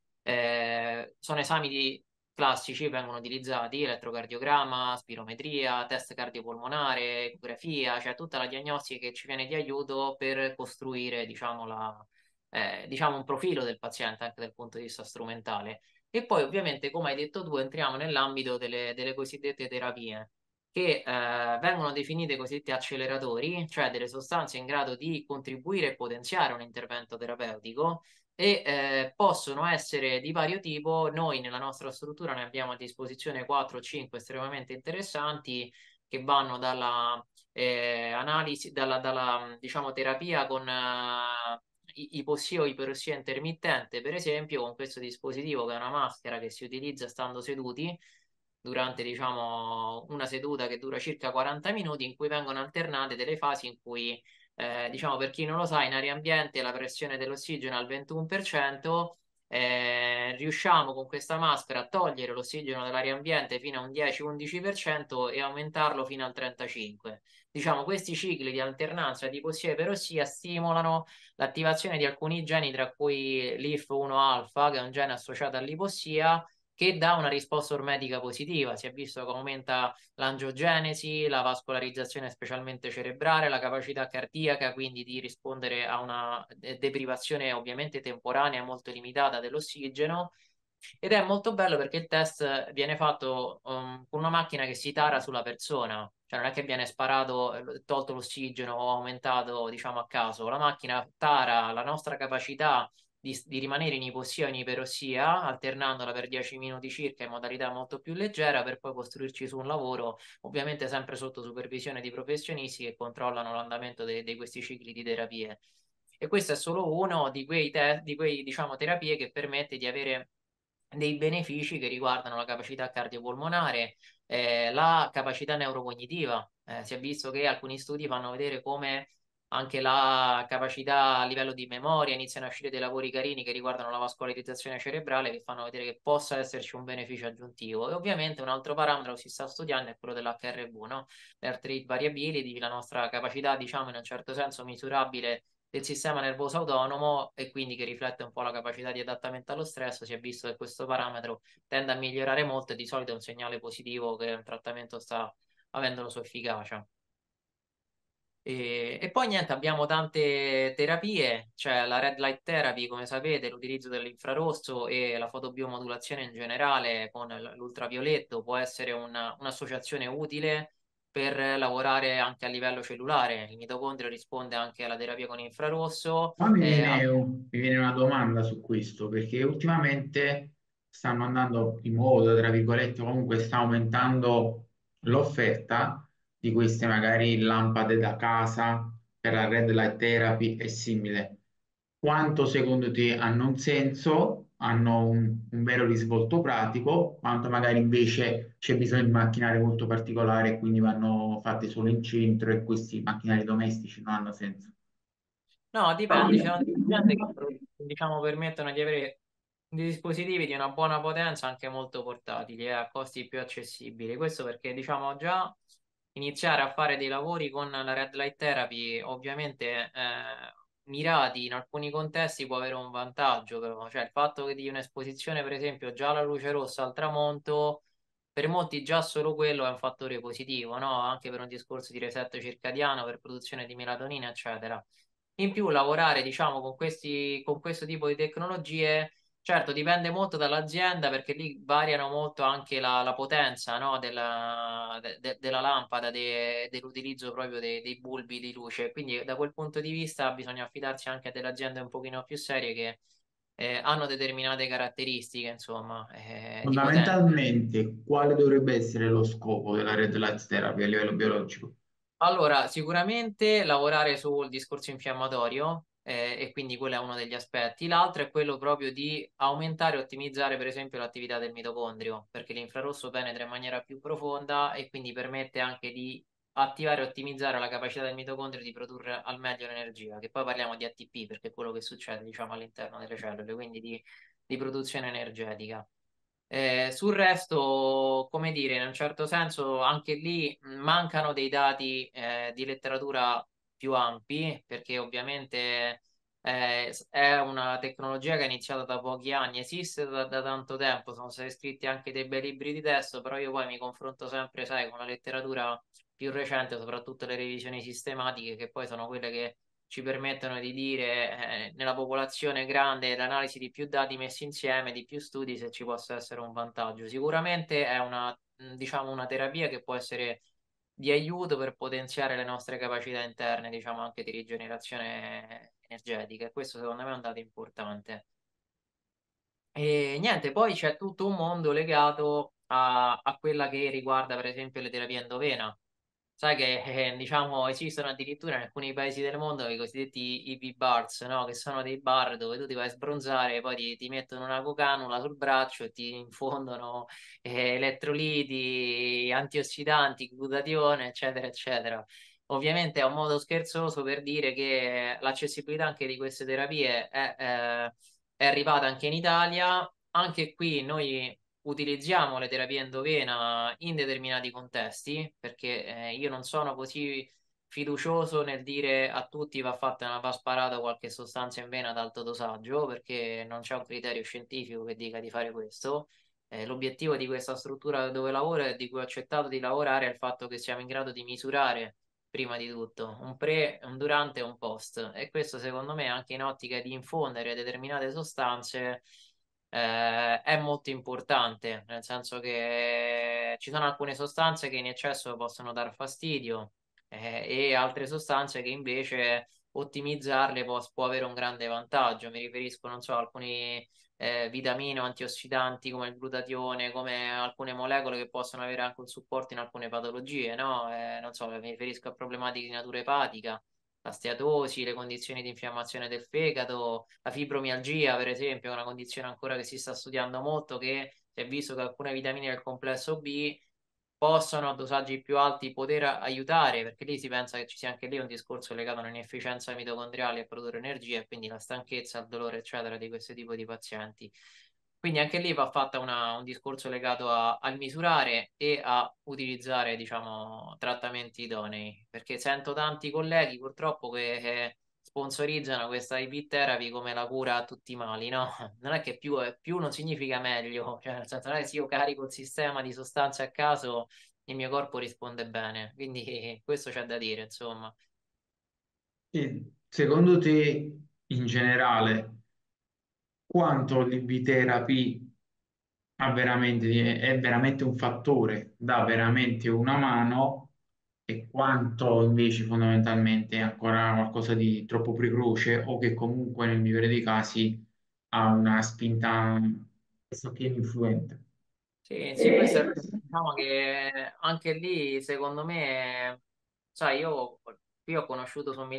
Eh, sono esami di- classici, vengono utilizzati elettrocardiogramma, spirometria, test cardiopolmonare, ecografia, cioè tutta la diagnostica che ci viene di aiuto per costruire, diciamo, la, eh, diciamo un profilo del paziente anche dal punto di vista strumentale. E poi ovviamente, come hai detto tu, entriamo nell'ambito delle, delle cosiddette terapie che eh, vengono definite cosiddetti acceleratori, cioè delle sostanze in grado di contribuire e potenziare un intervento terapeutico e eh, possono essere di vario tipo. Noi nella nostra struttura ne abbiamo a disposizione quattro o cinque estremamente interessanti che vanno dalla eh, analisi, dalla, dalla, diciamo, terapia con eh, i- ipossia o iperossia intermittente, per esempio, con questo dispositivo che è una maschera che si utilizza stando seduti durante, diciamo, una seduta che dura circa quaranta minuti, in cui vengono alternate delle fasi in cui eh, diciamo per chi non lo sa, in aria ambiente la pressione dell'ossigeno è al ventuno per cento, eh, riusciamo con questa maschera a togliere l'ossigeno dall'aria ambiente fino a un dieci-undici per cento e aumentarlo fino al trentacinque per cento. Diciamo, questi cicli di alternanza di ipossia e perossia stimolano l'attivazione di alcuni geni, tra cui l'I F uno alfa, che è un gene associato all'ipossia, che dà una risposta ormetica positiva. Si è visto che aumenta l'angiogenesi, la vascolarizzazione specialmente cerebrale, la capacità cardiaca, quindi di rispondere a una deprivazione ovviamente temporanea molto limitata dell'ossigeno. Ed è molto bello perché il test viene fatto um, con una macchina che si tara sulla persona, cioè non è che viene sparato, eh, tolto l'ossigeno o aumentato, diciamo, a caso. La macchina tara la nostra capacità di, di rimanere in ipossia o in iperossia, alternandola per dieci minuti circa in modalità molto più leggera, per poi costruirci su un lavoro, ovviamente sempre sotto supervisione di professionisti che controllano l'andamento de- di questi cicli di terapie. E questo è solo uno di quei, te- di quei, diciamo, terapie che permette di avere dei benefici che riguardano la capacità cardiopolmonare, eh, la capacità neurocognitiva. Eh, si è visto che alcuni studi fanno vedere come anche la capacità a livello di memoria, iniziano a uscire dei lavori carini che riguardano la vascolarizzazione cerebrale che fanno vedere che possa esserci un beneficio aggiuntivo. E ovviamente un altro parametro che si sta studiando è quello dell'H R V, no? L'Heart Rate Variability, la nostra capacità, diciamo, in un certo senso misurabile del sistema nervoso autonomo e quindi che riflette un po' la capacità di adattamento allo stress. Si è visto che questo parametro tende a migliorare molto e di solito è un segnale positivo che il trattamento sta avendo la sua efficacia. E, e poi niente, abbiamo tante terapie, c'è la red light therapy, come sapete, l'utilizzo dell'infrarosso e la fotobiomodulazione in generale con l- l'ultravioletto può essere una- un'associazione utile per lavorare anche a livello cellulare. Il mitocondrio risponde anche alla terapia con infrarosso. Ma mi eh, viene, un- mi viene una domanda su questo, perché ultimamente stanno andando di moda, tra virgolette, comunque sta aumentando l'offerta di queste magari lampade da casa per la red light therapy e simile. Quanto secondo te hanno un senso, hanno un, un vero risvolto pratico, quanto magari invece c'è bisogno di macchinari molto particolari e quindi vanno fatte solo in centro e questi macchinari domestici non hanno senso? No, dipende, c'è tanta gente che diciamo permettono di avere dei dispositivi di una buona potenza anche molto portatili e a costi più accessibili. Questo perché diciamo già iniziare a fare dei lavori con la red light therapy, ovviamente eh, mirati in alcuni contesti può avere un vantaggio, però, cioè il fatto che di un'esposizione, per esempio, già alla luce rossa al tramonto, per molti già solo quello è un fattore positivo, no? Anche per un discorso di reset circadiano, per produzione di melatonina, eccetera. In più, lavorare, diciamo, con questi, con questo tipo di tecnologie, certo, dipende molto dall'azienda perché lì variano molto anche la, la potenza, no, della, de- de- della lampada, de- dell'utilizzo proprio dei, dei bulbi di luce. Quindi, da quel punto di vista, bisogna affidarsi anche a delle aziende un pochino più serie che eh, hanno determinate caratteristiche, insomma, eh, di potenza. Fondamentalmente, quale dovrebbe essere lo scopo della red light therapy a livello biologico? Allora, sicuramente lavorare sul discorso infiammatorio, eh, e quindi quello è uno degli aspetti. L'altro è quello proprio di aumentare e ottimizzare, per esempio, l'attività del mitocondrio, perché l'infrarosso penetra in maniera più profonda e quindi permette anche di attivare e ottimizzare la capacità del mitocondrio di produrre al meglio l'energia, che poi parliamo di A T P, perché è quello che succede, diciamo, all'interno delle cellule, quindi di di produzione energetica. Eh, sul resto, come dire, in un certo senso anche lì mh, mancano dei dati eh, di letteratura più ampi, perché ovviamente eh, s- è una tecnologia che è iniziata da pochi anni, esiste da, da tanto tempo, sono stati scritti anche dei bei libri di testo, però io poi mi confronto sempre, sai, con la letteratura più recente, soprattutto le revisioni sistematiche, che poi sono quelle che ci permettono di dire eh, nella popolazione grande l'analisi di più dati messi insieme, di più studi, se ci possa essere un vantaggio. Sicuramente è una, mh, diciamo, una terapia che può essere di aiuto per potenziare le nostre capacità interne, diciamo anche di rigenerazione energetica, e questo secondo me è un dato importante. E niente, poi c'è tutto un mondo legato a, a quella che riguarda per esempio le terapie endovena. Sai che eh, diciamo esistono addirittura in alcuni paesi del mondo i cosiddetti I V bars, no? Che sono dei bar dove tu ti vai a sbronzare, poi ti, ti mettono una cocanula sul braccio e ti infondono eh, elettroliti, antiossidanti, glutatione, eccetera, eccetera. Ovviamente è un modo scherzoso per dire che l'accessibilità anche di queste terapie è, eh, è arrivata anche in Italia. Anche qui noi utilizziamo le terapie endovena in determinati contesti, perché eh, io non sono così fiducioso nel dire a tutti va fatta una va sparata qualche sostanza in vena ad alto dosaggio, perché non c'è un criterio scientifico che dica di fare questo. Eh, l'obiettivo di questa struttura dove lavoro e di cui ho accettato di lavorare è il fatto che siamo in grado di misurare prima di tutto un pre, un durante e un post, e questo secondo me anche in ottica di infondere determinate sostanze eh, è molto importante, nel senso che ci sono alcune sostanze che in eccesso possono dar fastidio eh, e altre sostanze che invece ottimizzarle può, può avere un grande vantaggio. Mi riferisco, non so, a alcuni eh, vitamine o antiossidanti come il glutatione, come alcune molecole che possono avere anche un supporto in alcune patologie, no? Eh, non so, mi riferisco a problematiche di natura epatica, la steatosi, le condizioni di infiammazione del fegato, la fibromialgia, per esempio, è una condizione ancora che si sta studiando molto, che si è visto che alcune vitamine del complesso B possono a dosaggi più alti poter aiutare, perché lì si pensa che ci sia anche lì un discorso legato all'inefficienza mitocondriale a produrre energia e quindi la stanchezza, il dolore, eccetera, di questo tipo di pazienti. Quindi anche lì va fatta una- un discorso legato a- al misurare e a utilizzare, diciamo, trattamenti idonei, perché sento tanti colleghi purtroppo che eh, sponsorizzano questa I V therapy come la cura a tutti i mali, no? Non è che più, è- più non significa meglio, cioè nel senso non è che se io carico il sistema di sostanze a caso il mio corpo risponde bene, quindi questo c'è da dire, insomma. E secondo te, in generale, quanto l'I V therapy ha veramente, è veramente un fattore, dà veramente una mano e quanto invece fondamentalmente è ancora qualcosa di troppo precoce o che comunque nel migliore dei casi ha una spinta pressoché influente. Sì, sì, questo è, diciamo che anche lì, secondo me, sai, io qui ho conosciuto su Milano,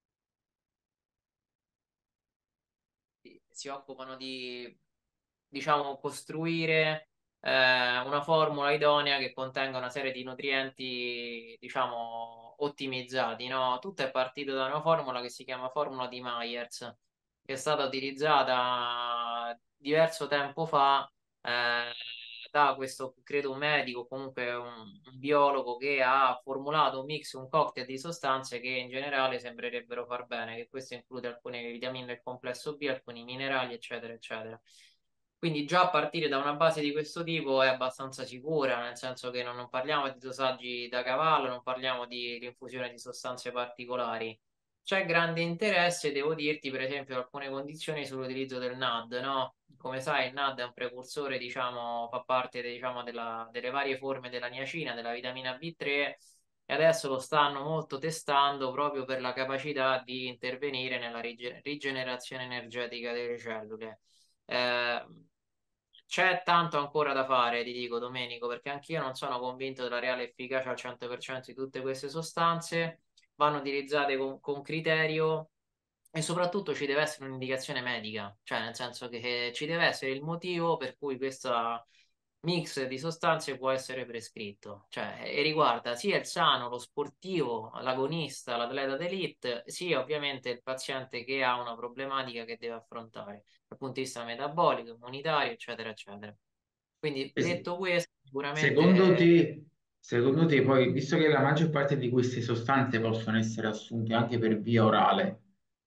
si occupano di, diciamo, costruire eh, una formula idonea che contenga una serie di nutrienti, diciamo, ottimizzati, no? Tutto è partito da una formula che si chiama formula di Myers, che è stata utilizzata diverso tempo fa eh, da questo, credo, un medico, comunque un, un biologo che ha formulato un mix, un cocktail di sostanze che in generale sembrerebbero far bene, che questo include alcune vitamine del complesso B, alcuni minerali, eccetera, eccetera. Quindi già a partire da una base di questo tipo è abbastanza sicura, nel senso che non, non parliamo di dosaggi da cavallo, non parliamo di infusione di sostanze particolari. C'è grande interesse, devo dirti, per esempio, in alcune condizioni sull'utilizzo del N A D, no? Come sai, il N A D è un precursore, diciamo, fa parte, diciamo, della- delle varie forme della niacina, della vitamina B tre, e adesso lo stanno molto testando proprio per la capacità di intervenire nella rige- rigenerazione energetica delle cellule. Eh, C'è tanto ancora da fare, ti dico Domenico, perché anch'io non sono convinto della reale efficacia al cento per cento di tutte queste sostanze, vanno utilizzate con, con criterio e soprattutto ci deve essere un'indicazione medica, cioè nel senso che ci deve essere il motivo per cui questa mix di sostanze può essere prescritto, cioè e riguarda sia il sano, lo sportivo, l'agonista, l'atleta d'elite, sia ovviamente il paziente che ha una problematica che deve affrontare dal punto di vista metabolico, immunitario, eccetera, eccetera. Quindi E se- detto questo, Secondo sicuramente. te, secondo te, poi, visto che la maggior parte di queste sostanze possono essere assunte anche per via orale,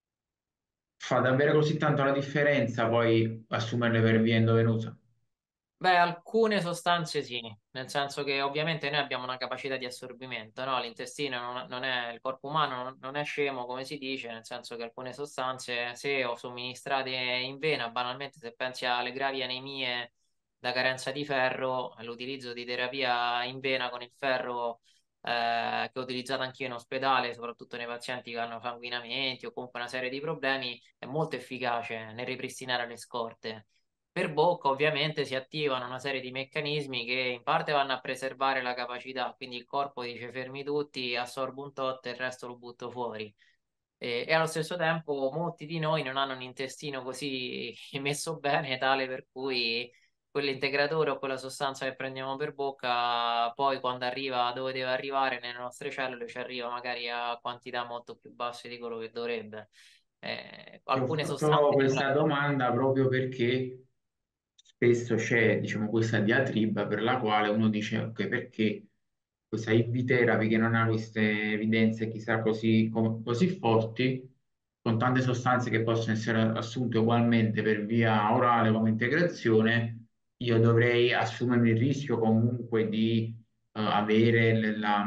fa davvero così tanto la differenza poi assumerle per via endovenosa? Beh, alcune sostanze sì, nel senso che ovviamente noi abbiamo una capacità di assorbimento, no? L'intestino non, non è, il corpo umano non, non è scemo, come si dice, nel senso che alcune sostanze, se o somministrate in vena, banalmente se pensi alle gravi anemie da carenza di ferro, l'utilizzo di terapia in vena con il ferro, eh, che ho utilizzato anch'io in ospedale, soprattutto nei pazienti che hanno sanguinamenti o comunque una serie di problemi, è molto efficace nel ripristinare le scorte. Per bocca ovviamente si attivano una serie di meccanismi che in parte vanno a preservare la capacità, quindi il corpo dice fermi tutti, assorbo un tot e il resto lo butto fuori. E, e allo stesso tempo molti di noi non hanno un intestino così messo bene, tale per cui quell'integratore o quella sostanza che prendiamo per bocca, poi quando arriva dove deve arrivare nelle nostre cellule, ci arriva magari a quantità molto più basse di quello che dovrebbe. Eh, Ti ho alcune fatto sostanze di questa domanda proprio perché spesso c'è, diciamo, questa diatriba per la quale uno dice, ok, perché questa I V therapy che non ha queste evidenze chissà così, co- così forti, con tante sostanze che possono essere assunte ugualmente per via orale come integrazione, io dovrei assumermi il rischio comunque di eh, avere l- la,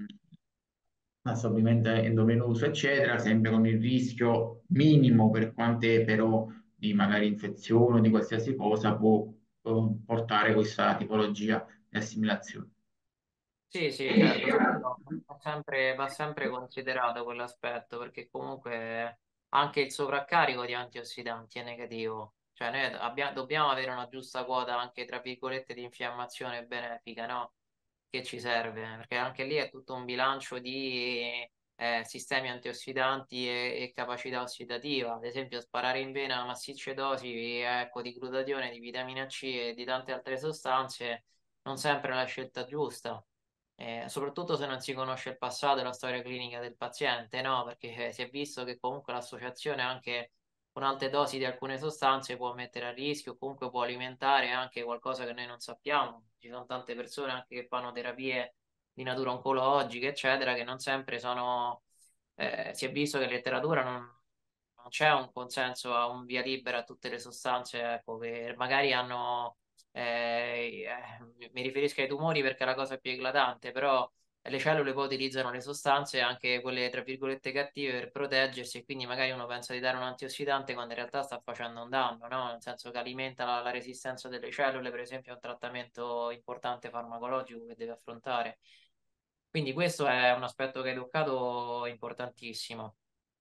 assorbimento endovenoso, eccetera, sempre con il rischio minimo per quant'è però di magari infezione o di qualsiasi cosa può eh, portare questa tipologia di assimilazione. Sì, sì, certo, su quello va sempre, va sempre considerato quell'aspetto perché comunque anche il sovraccarico di antiossidanti è negativo, cioè noi abbia- dobbiamo avere una giusta quota anche tra virgolette di infiammazione benefica, no? Che ci serve, perché anche lì è tutto un bilancio di eh, sistemi antiossidanti e, e capacità ossidativa, ad esempio sparare in vena massicce dosi, ecco, di glutatione, di vitamina C e di tante altre sostanze non sempre è la scelta giusta. eh, soprattutto se non si conosce il passato e la storia clinica del paziente, no? Perché eh, si è visto che comunque l'associazione anche con alte dosi di alcune sostanze può mettere a rischio, o comunque può alimentare anche qualcosa che noi non sappiamo. Ci sono tante persone anche che fanno terapie di natura oncologica, eccetera, che non sempre sono... eh, si è visto che in letteratura non, non c'è un consenso a un via libera a tutte le sostanze, ecco, che magari hanno... eh, eh, mi riferisco ai tumori perché è la cosa più eclatante, però le cellule poi utilizzano le sostanze, anche quelle tra virgolette cattive, per proteggersi e quindi magari uno pensa di dare un antiossidante quando in realtà sta facendo un danno, no? Nel senso che alimenta la, la resistenza delle cellule, per esempio, è un trattamento importante farmacologico che deve affrontare. Quindi questo è un aspetto che hai toccato importantissimo.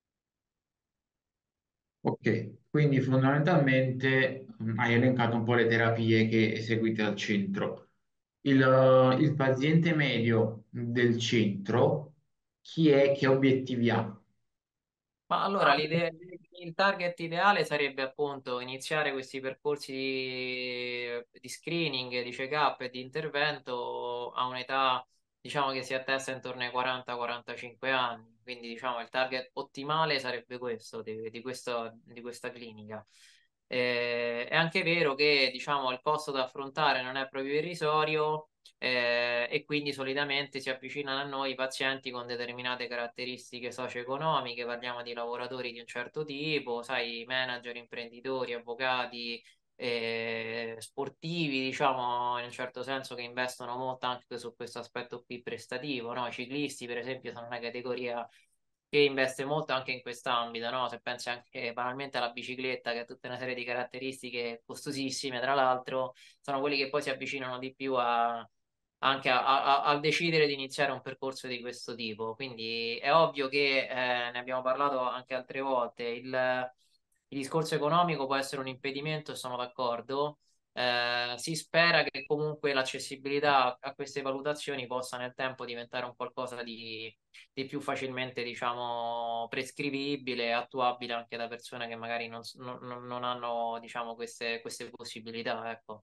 Ok, quindi fondamentalmente mm, hai elencato un po' le terapie che eseguite al centro. Il, eh, il paziente medio del centro, chi è, che obiettivi ha? Ma allora l'ide- il target ideale sarebbe appunto iniziare questi percorsi di, di screening, di check-up e di intervento a un'età, diciamo, che si attesta intorno ai quaranta quarantacinque anni. Quindi diciamo il target ottimale sarebbe questo, di, di questo- di questa clinica. Eh, è anche vero che diciamo il costo da affrontare non è proprio irrisorio, eh, e quindi solitamente si avvicinano a noi i pazienti con determinate caratteristiche socio-economiche, parliamo di lavoratori di un certo tipo, sai, manager, imprenditori, avvocati, eh, sportivi, diciamo, in un certo senso che investono molto anche su questo aspetto qui prestativo, no? I ciclisti, per esempio, sono una categoria che investe molto anche in quest'ambito, no? Se pensi anche banalmente alla bicicletta, che ha tutta una serie di caratteristiche costosissime, tra l'altro, sono quelli che poi si avvicinano di più a anche a, a- a decidere di iniziare un percorso di questo tipo. Quindi è ovvio che, eh, ne abbiamo parlato anche altre volte, il, il discorso economico può essere un impedimento, e sono d'accordo. Eh, si spera che comunque l'accessibilità a queste valutazioni possa nel tempo diventare un qualcosa di, di più facilmente, diciamo, prescrivibile e attuabile anche da persone che magari non, s- non- non- non hanno, diciamo, queste, queste possibilità, ecco.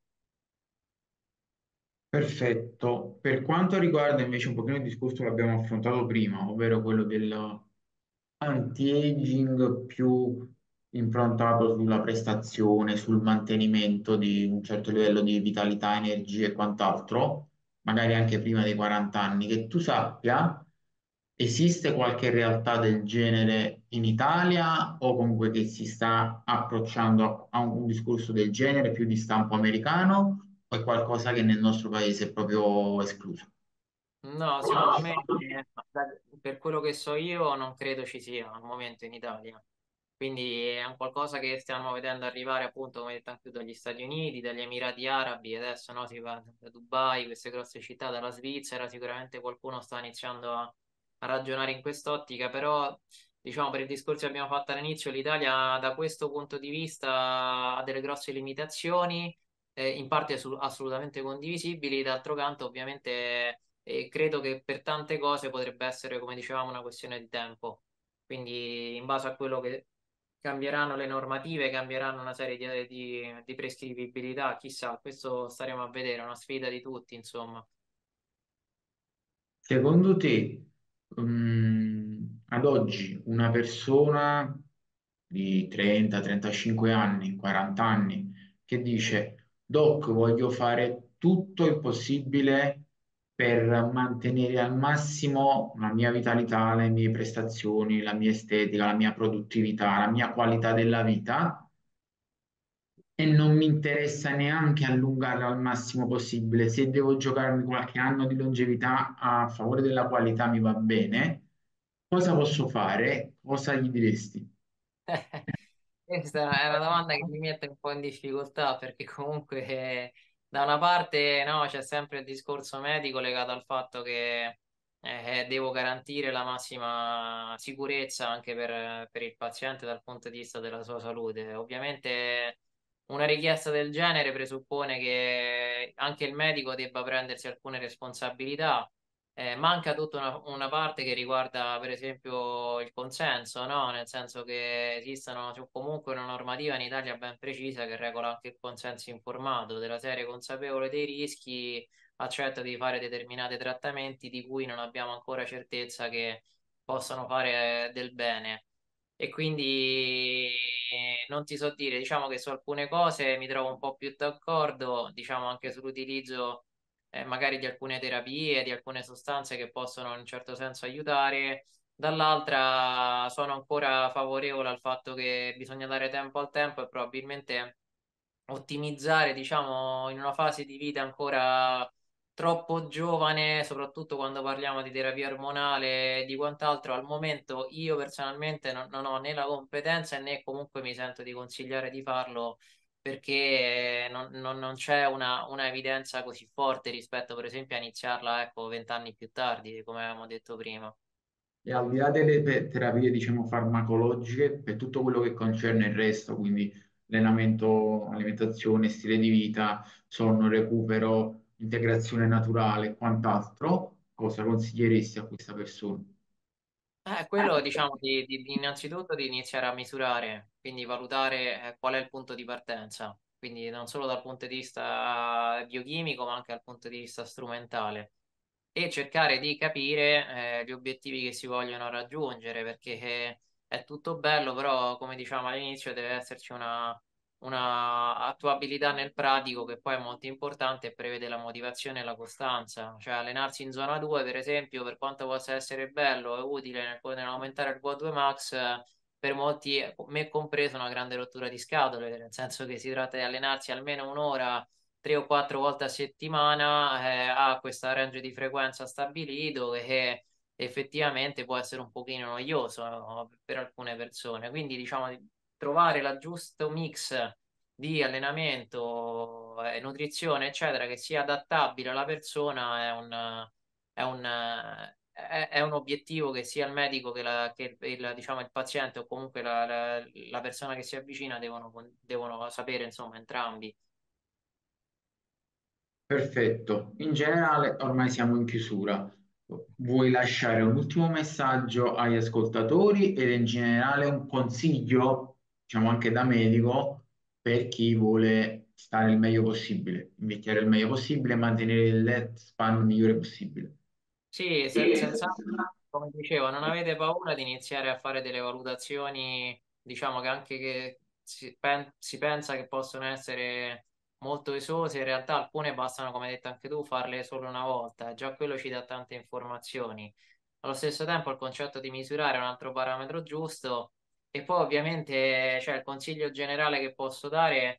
Perfetto. Per quanto riguarda invece un pochino il discorso che abbiamo affrontato prima, ovvero quello del anti-aging più improntato sulla prestazione, sul mantenimento di un certo livello di vitalità, energia e quant'altro, magari anche prima dei quaranta anni, che tu sappia, esiste qualche realtà del genere in Italia o comunque che si sta approcciando a un discorso del genere più di stampo americano o è qualcosa che nel nostro paese è proprio escluso? No, secondo me, eh, da- per quello che so io, non credo ci sia al momento in Italia. Quindi è un qualcosa che stiamo vedendo arrivare, appunto, come detto anche tu, dagli Stati Uniti, dagli Emirati Arabi, adesso no, si va da Dubai, queste grosse città, dalla Svizzera, sicuramente qualcuno sta iniziando a, a ragionare in quest'ottica, però diciamo per il discorso che abbiamo fatto all'inizio, l'Italia da questo punto di vista ha delle grosse limitazioni, eh, in parte su- assolutamente condivisibili, d'altro canto ovviamente e credo che per tante cose potrebbe essere, come dicevamo, una questione di tempo. Quindi, in base a quello che cambieranno le normative, cambieranno una serie di, di, di prescrivibilità, chissà, questo staremo a vedere, è una sfida di tutti, insomma. Secondo te, mm, ad oggi una persona di trenta trentacinque anni, quaranta anni, che dice, Doc, voglio fare tutto il possibile per mantenere al massimo la mia vitalità, le mie prestazioni, la mia estetica, la mia produttività, la mia qualità della vita, e non mi interessa neanche allungarla al massimo possibile. Se devo giocarmi qualche anno di longevità a favore della qualità mi va bene. Cosa posso fare? Cosa gli diresti? Questa è una domanda che mi mette un po' in difficoltà perché comunque eh, da una parte no, c'è sempre il discorso medico legato al fatto che eh, devo garantire la massima sicurezza anche per, per il paziente dal punto di vista della sua salute. Ovviamente una richiesta del genere presuppone che anche il medico debba prendersi alcune responsabilità. Eh, manca tutta una, una parte che riguarda, per esempio, il consenso, no? Nel senso che esistono, c'è comunque una normativa in Italia ben precisa che regola anche il consenso informato, della serie consapevole dei rischi, accetta di fare determinati trattamenti di cui non abbiamo ancora certezza che possano fare del bene. E quindi eh, non ti so dire, diciamo che su alcune cose mi trovo un po' più d'accordo, diciamo anche sull'utilizzo eh, magari di alcune terapie, di alcune sostanze che possono in un certo senso aiutare. Dall'altra sono ancora favorevole al fatto che bisogna dare tempo al tempo e probabilmente ottimizzare, diciamo, in una fase di vita ancora troppo giovane, soprattutto quando parliamo di terapia ormonale e di quant'altro. Al momento io personalmente non, non ho né la competenza né comunque mi sento di consigliare di farlo perché non, non- non c'è una, una evidenza così forte rispetto, per esempio, a iniziarla, ecco, vent'anni più tardi, come avevamo detto prima. E al di là delle pe- terapie, diciamo, farmacologiche, per tutto quello che concerne il resto, quindi allenamento, alimentazione, stile di vita, sonno, recupero, integrazione naturale e quant'altro, cosa consiglieresti a questa persona? Eh, quello diciamo di, di- di innanzitutto di iniziare a misurare, quindi valutare eh, qual è il punto di partenza, quindi non solo dal punto di vista biochimico, ma anche dal punto di vista strumentale e cercare di capire eh, gli obiettivi che si vogliono raggiungere, perché eh, è tutto bello, però come diciamo all'inizio deve esserci una, una attuabilità nel pratico che poi è molto importante e prevede la motivazione e la costanza, cioè allenarsi in zona due per esempio, per quanto possa essere bello e utile nel, nell'aumentare il V O due max, eh, per molti, me compreso, una grande rottura di scatole, nel senso che si tratta di allenarsi almeno un'ora tre o quattro volte a settimana, eh, ha questa range di frequenza stabilito che effettivamente può essere un pochino noioso, no, per alcune persone. Quindi diciamo di trovare il giusto mix di allenamento e nutrizione, eccetera, che sia adattabile alla persona è un, è un, è, è un obiettivo che sia il medico che, la, che il, diciamo, il paziente o comunque la, la, la persona che si avvicina devono, devono sapere, insomma, entrambi. Perfetto, in generale ormai siamo in chiusura. Vuoi lasciare un ultimo messaggio agli ascoltatori ed in generale un consiglio, diciamo anche da medico, per chi vuole stare il meglio possibile, invecchiare il meglio possibile e mantenere il lifespan migliore possibile? Sì, se- senz'altro, come dicevo, non avete paura di iniziare a fare delle valutazioni, diciamo che anche che si, pen- si pensa che possono essere molto esose, in realtà alcune bastano, come hai detto anche tu, farle solo una volta, già quello ci dà tante informazioni. Allo stesso tempo il concetto di misurare è un altro parametro giusto e poi ovviamente cioè, il consiglio generale che posso dare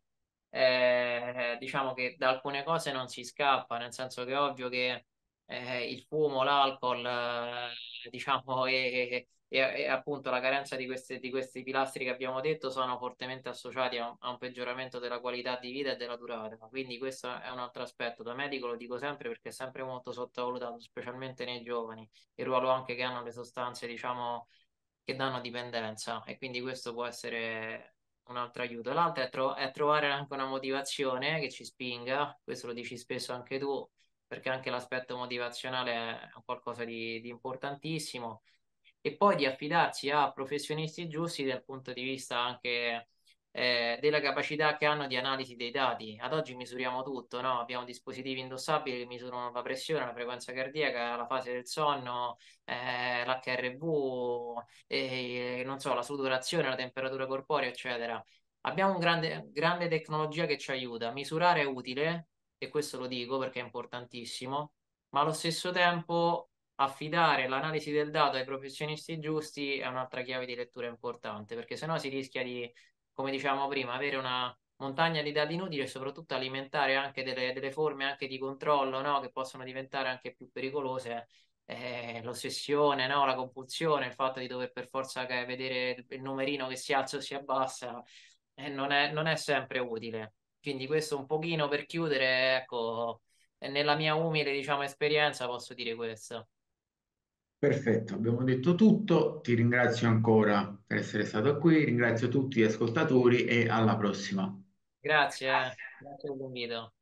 è, diciamo che da alcune cose non si scappa, nel senso che è ovvio che eh, il fumo, l'alcol, eh, diciamo, e, e- e appunto la carenza di, queste- di questi pilastri che abbiamo detto sono fortemente associati a un, a un peggioramento della qualità di vita e della durata. Quindi questo è un altro aspetto. Da medico lo dico sempre perché è sempre molto sottovalutato, specialmente nei giovani, il ruolo anche che hanno le sostanze, diciamo, che danno dipendenza e quindi questo può essere un altro aiuto. L'altro è, tro- è trovare anche una motivazione che ci spinga, questo lo dici spesso anche tu, perché anche l'aspetto motivazionale è un qualcosa di, di importantissimo. E poi di affidarsi a professionisti giusti dal punto di vista anche eh, della capacità che hanno di analisi dei dati. Ad oggi misuriamo tutto, no? Abbiamo dispositivi indossabili che misurano la pressione, la frequenza cardiaca, la fase del sonno, eh, l'H R V, eh, non so, la sudorazione, la temperatura corporea, eccetera. Abbiamo un grande, grande tecnologia che ci aiuta. Misurare è utile, e questo lo dico perché è importantissimo, ma allo stesso tempo affidare l'analisi del dato ai professionisti giusti è un'altra chiave di lettura importante, perché sennò si rischia di, come dicevamo prima, avere una montagna di dati inutili e soprattutto alimentare anche delle, delle forme anche di controllo, no? Che possono diventare anche più pericolose. Eh, l'ossessione, no? La compulsione, il fatto di dover per forza che- vedere il, il numerino che si alza o si abbassa, eh, non è, non è sempre utile. Quindi questo un pochino per chiudere, ecco, nella mia umile, diciamo, esperienza posso dire questo. Perfetto, abbiamo detto tutto, ti ringrazio ancora per essere stato qui, ringrazio tutti gli ascoltatori e alla prossima. Grazie, eh. Grazie dell'invito.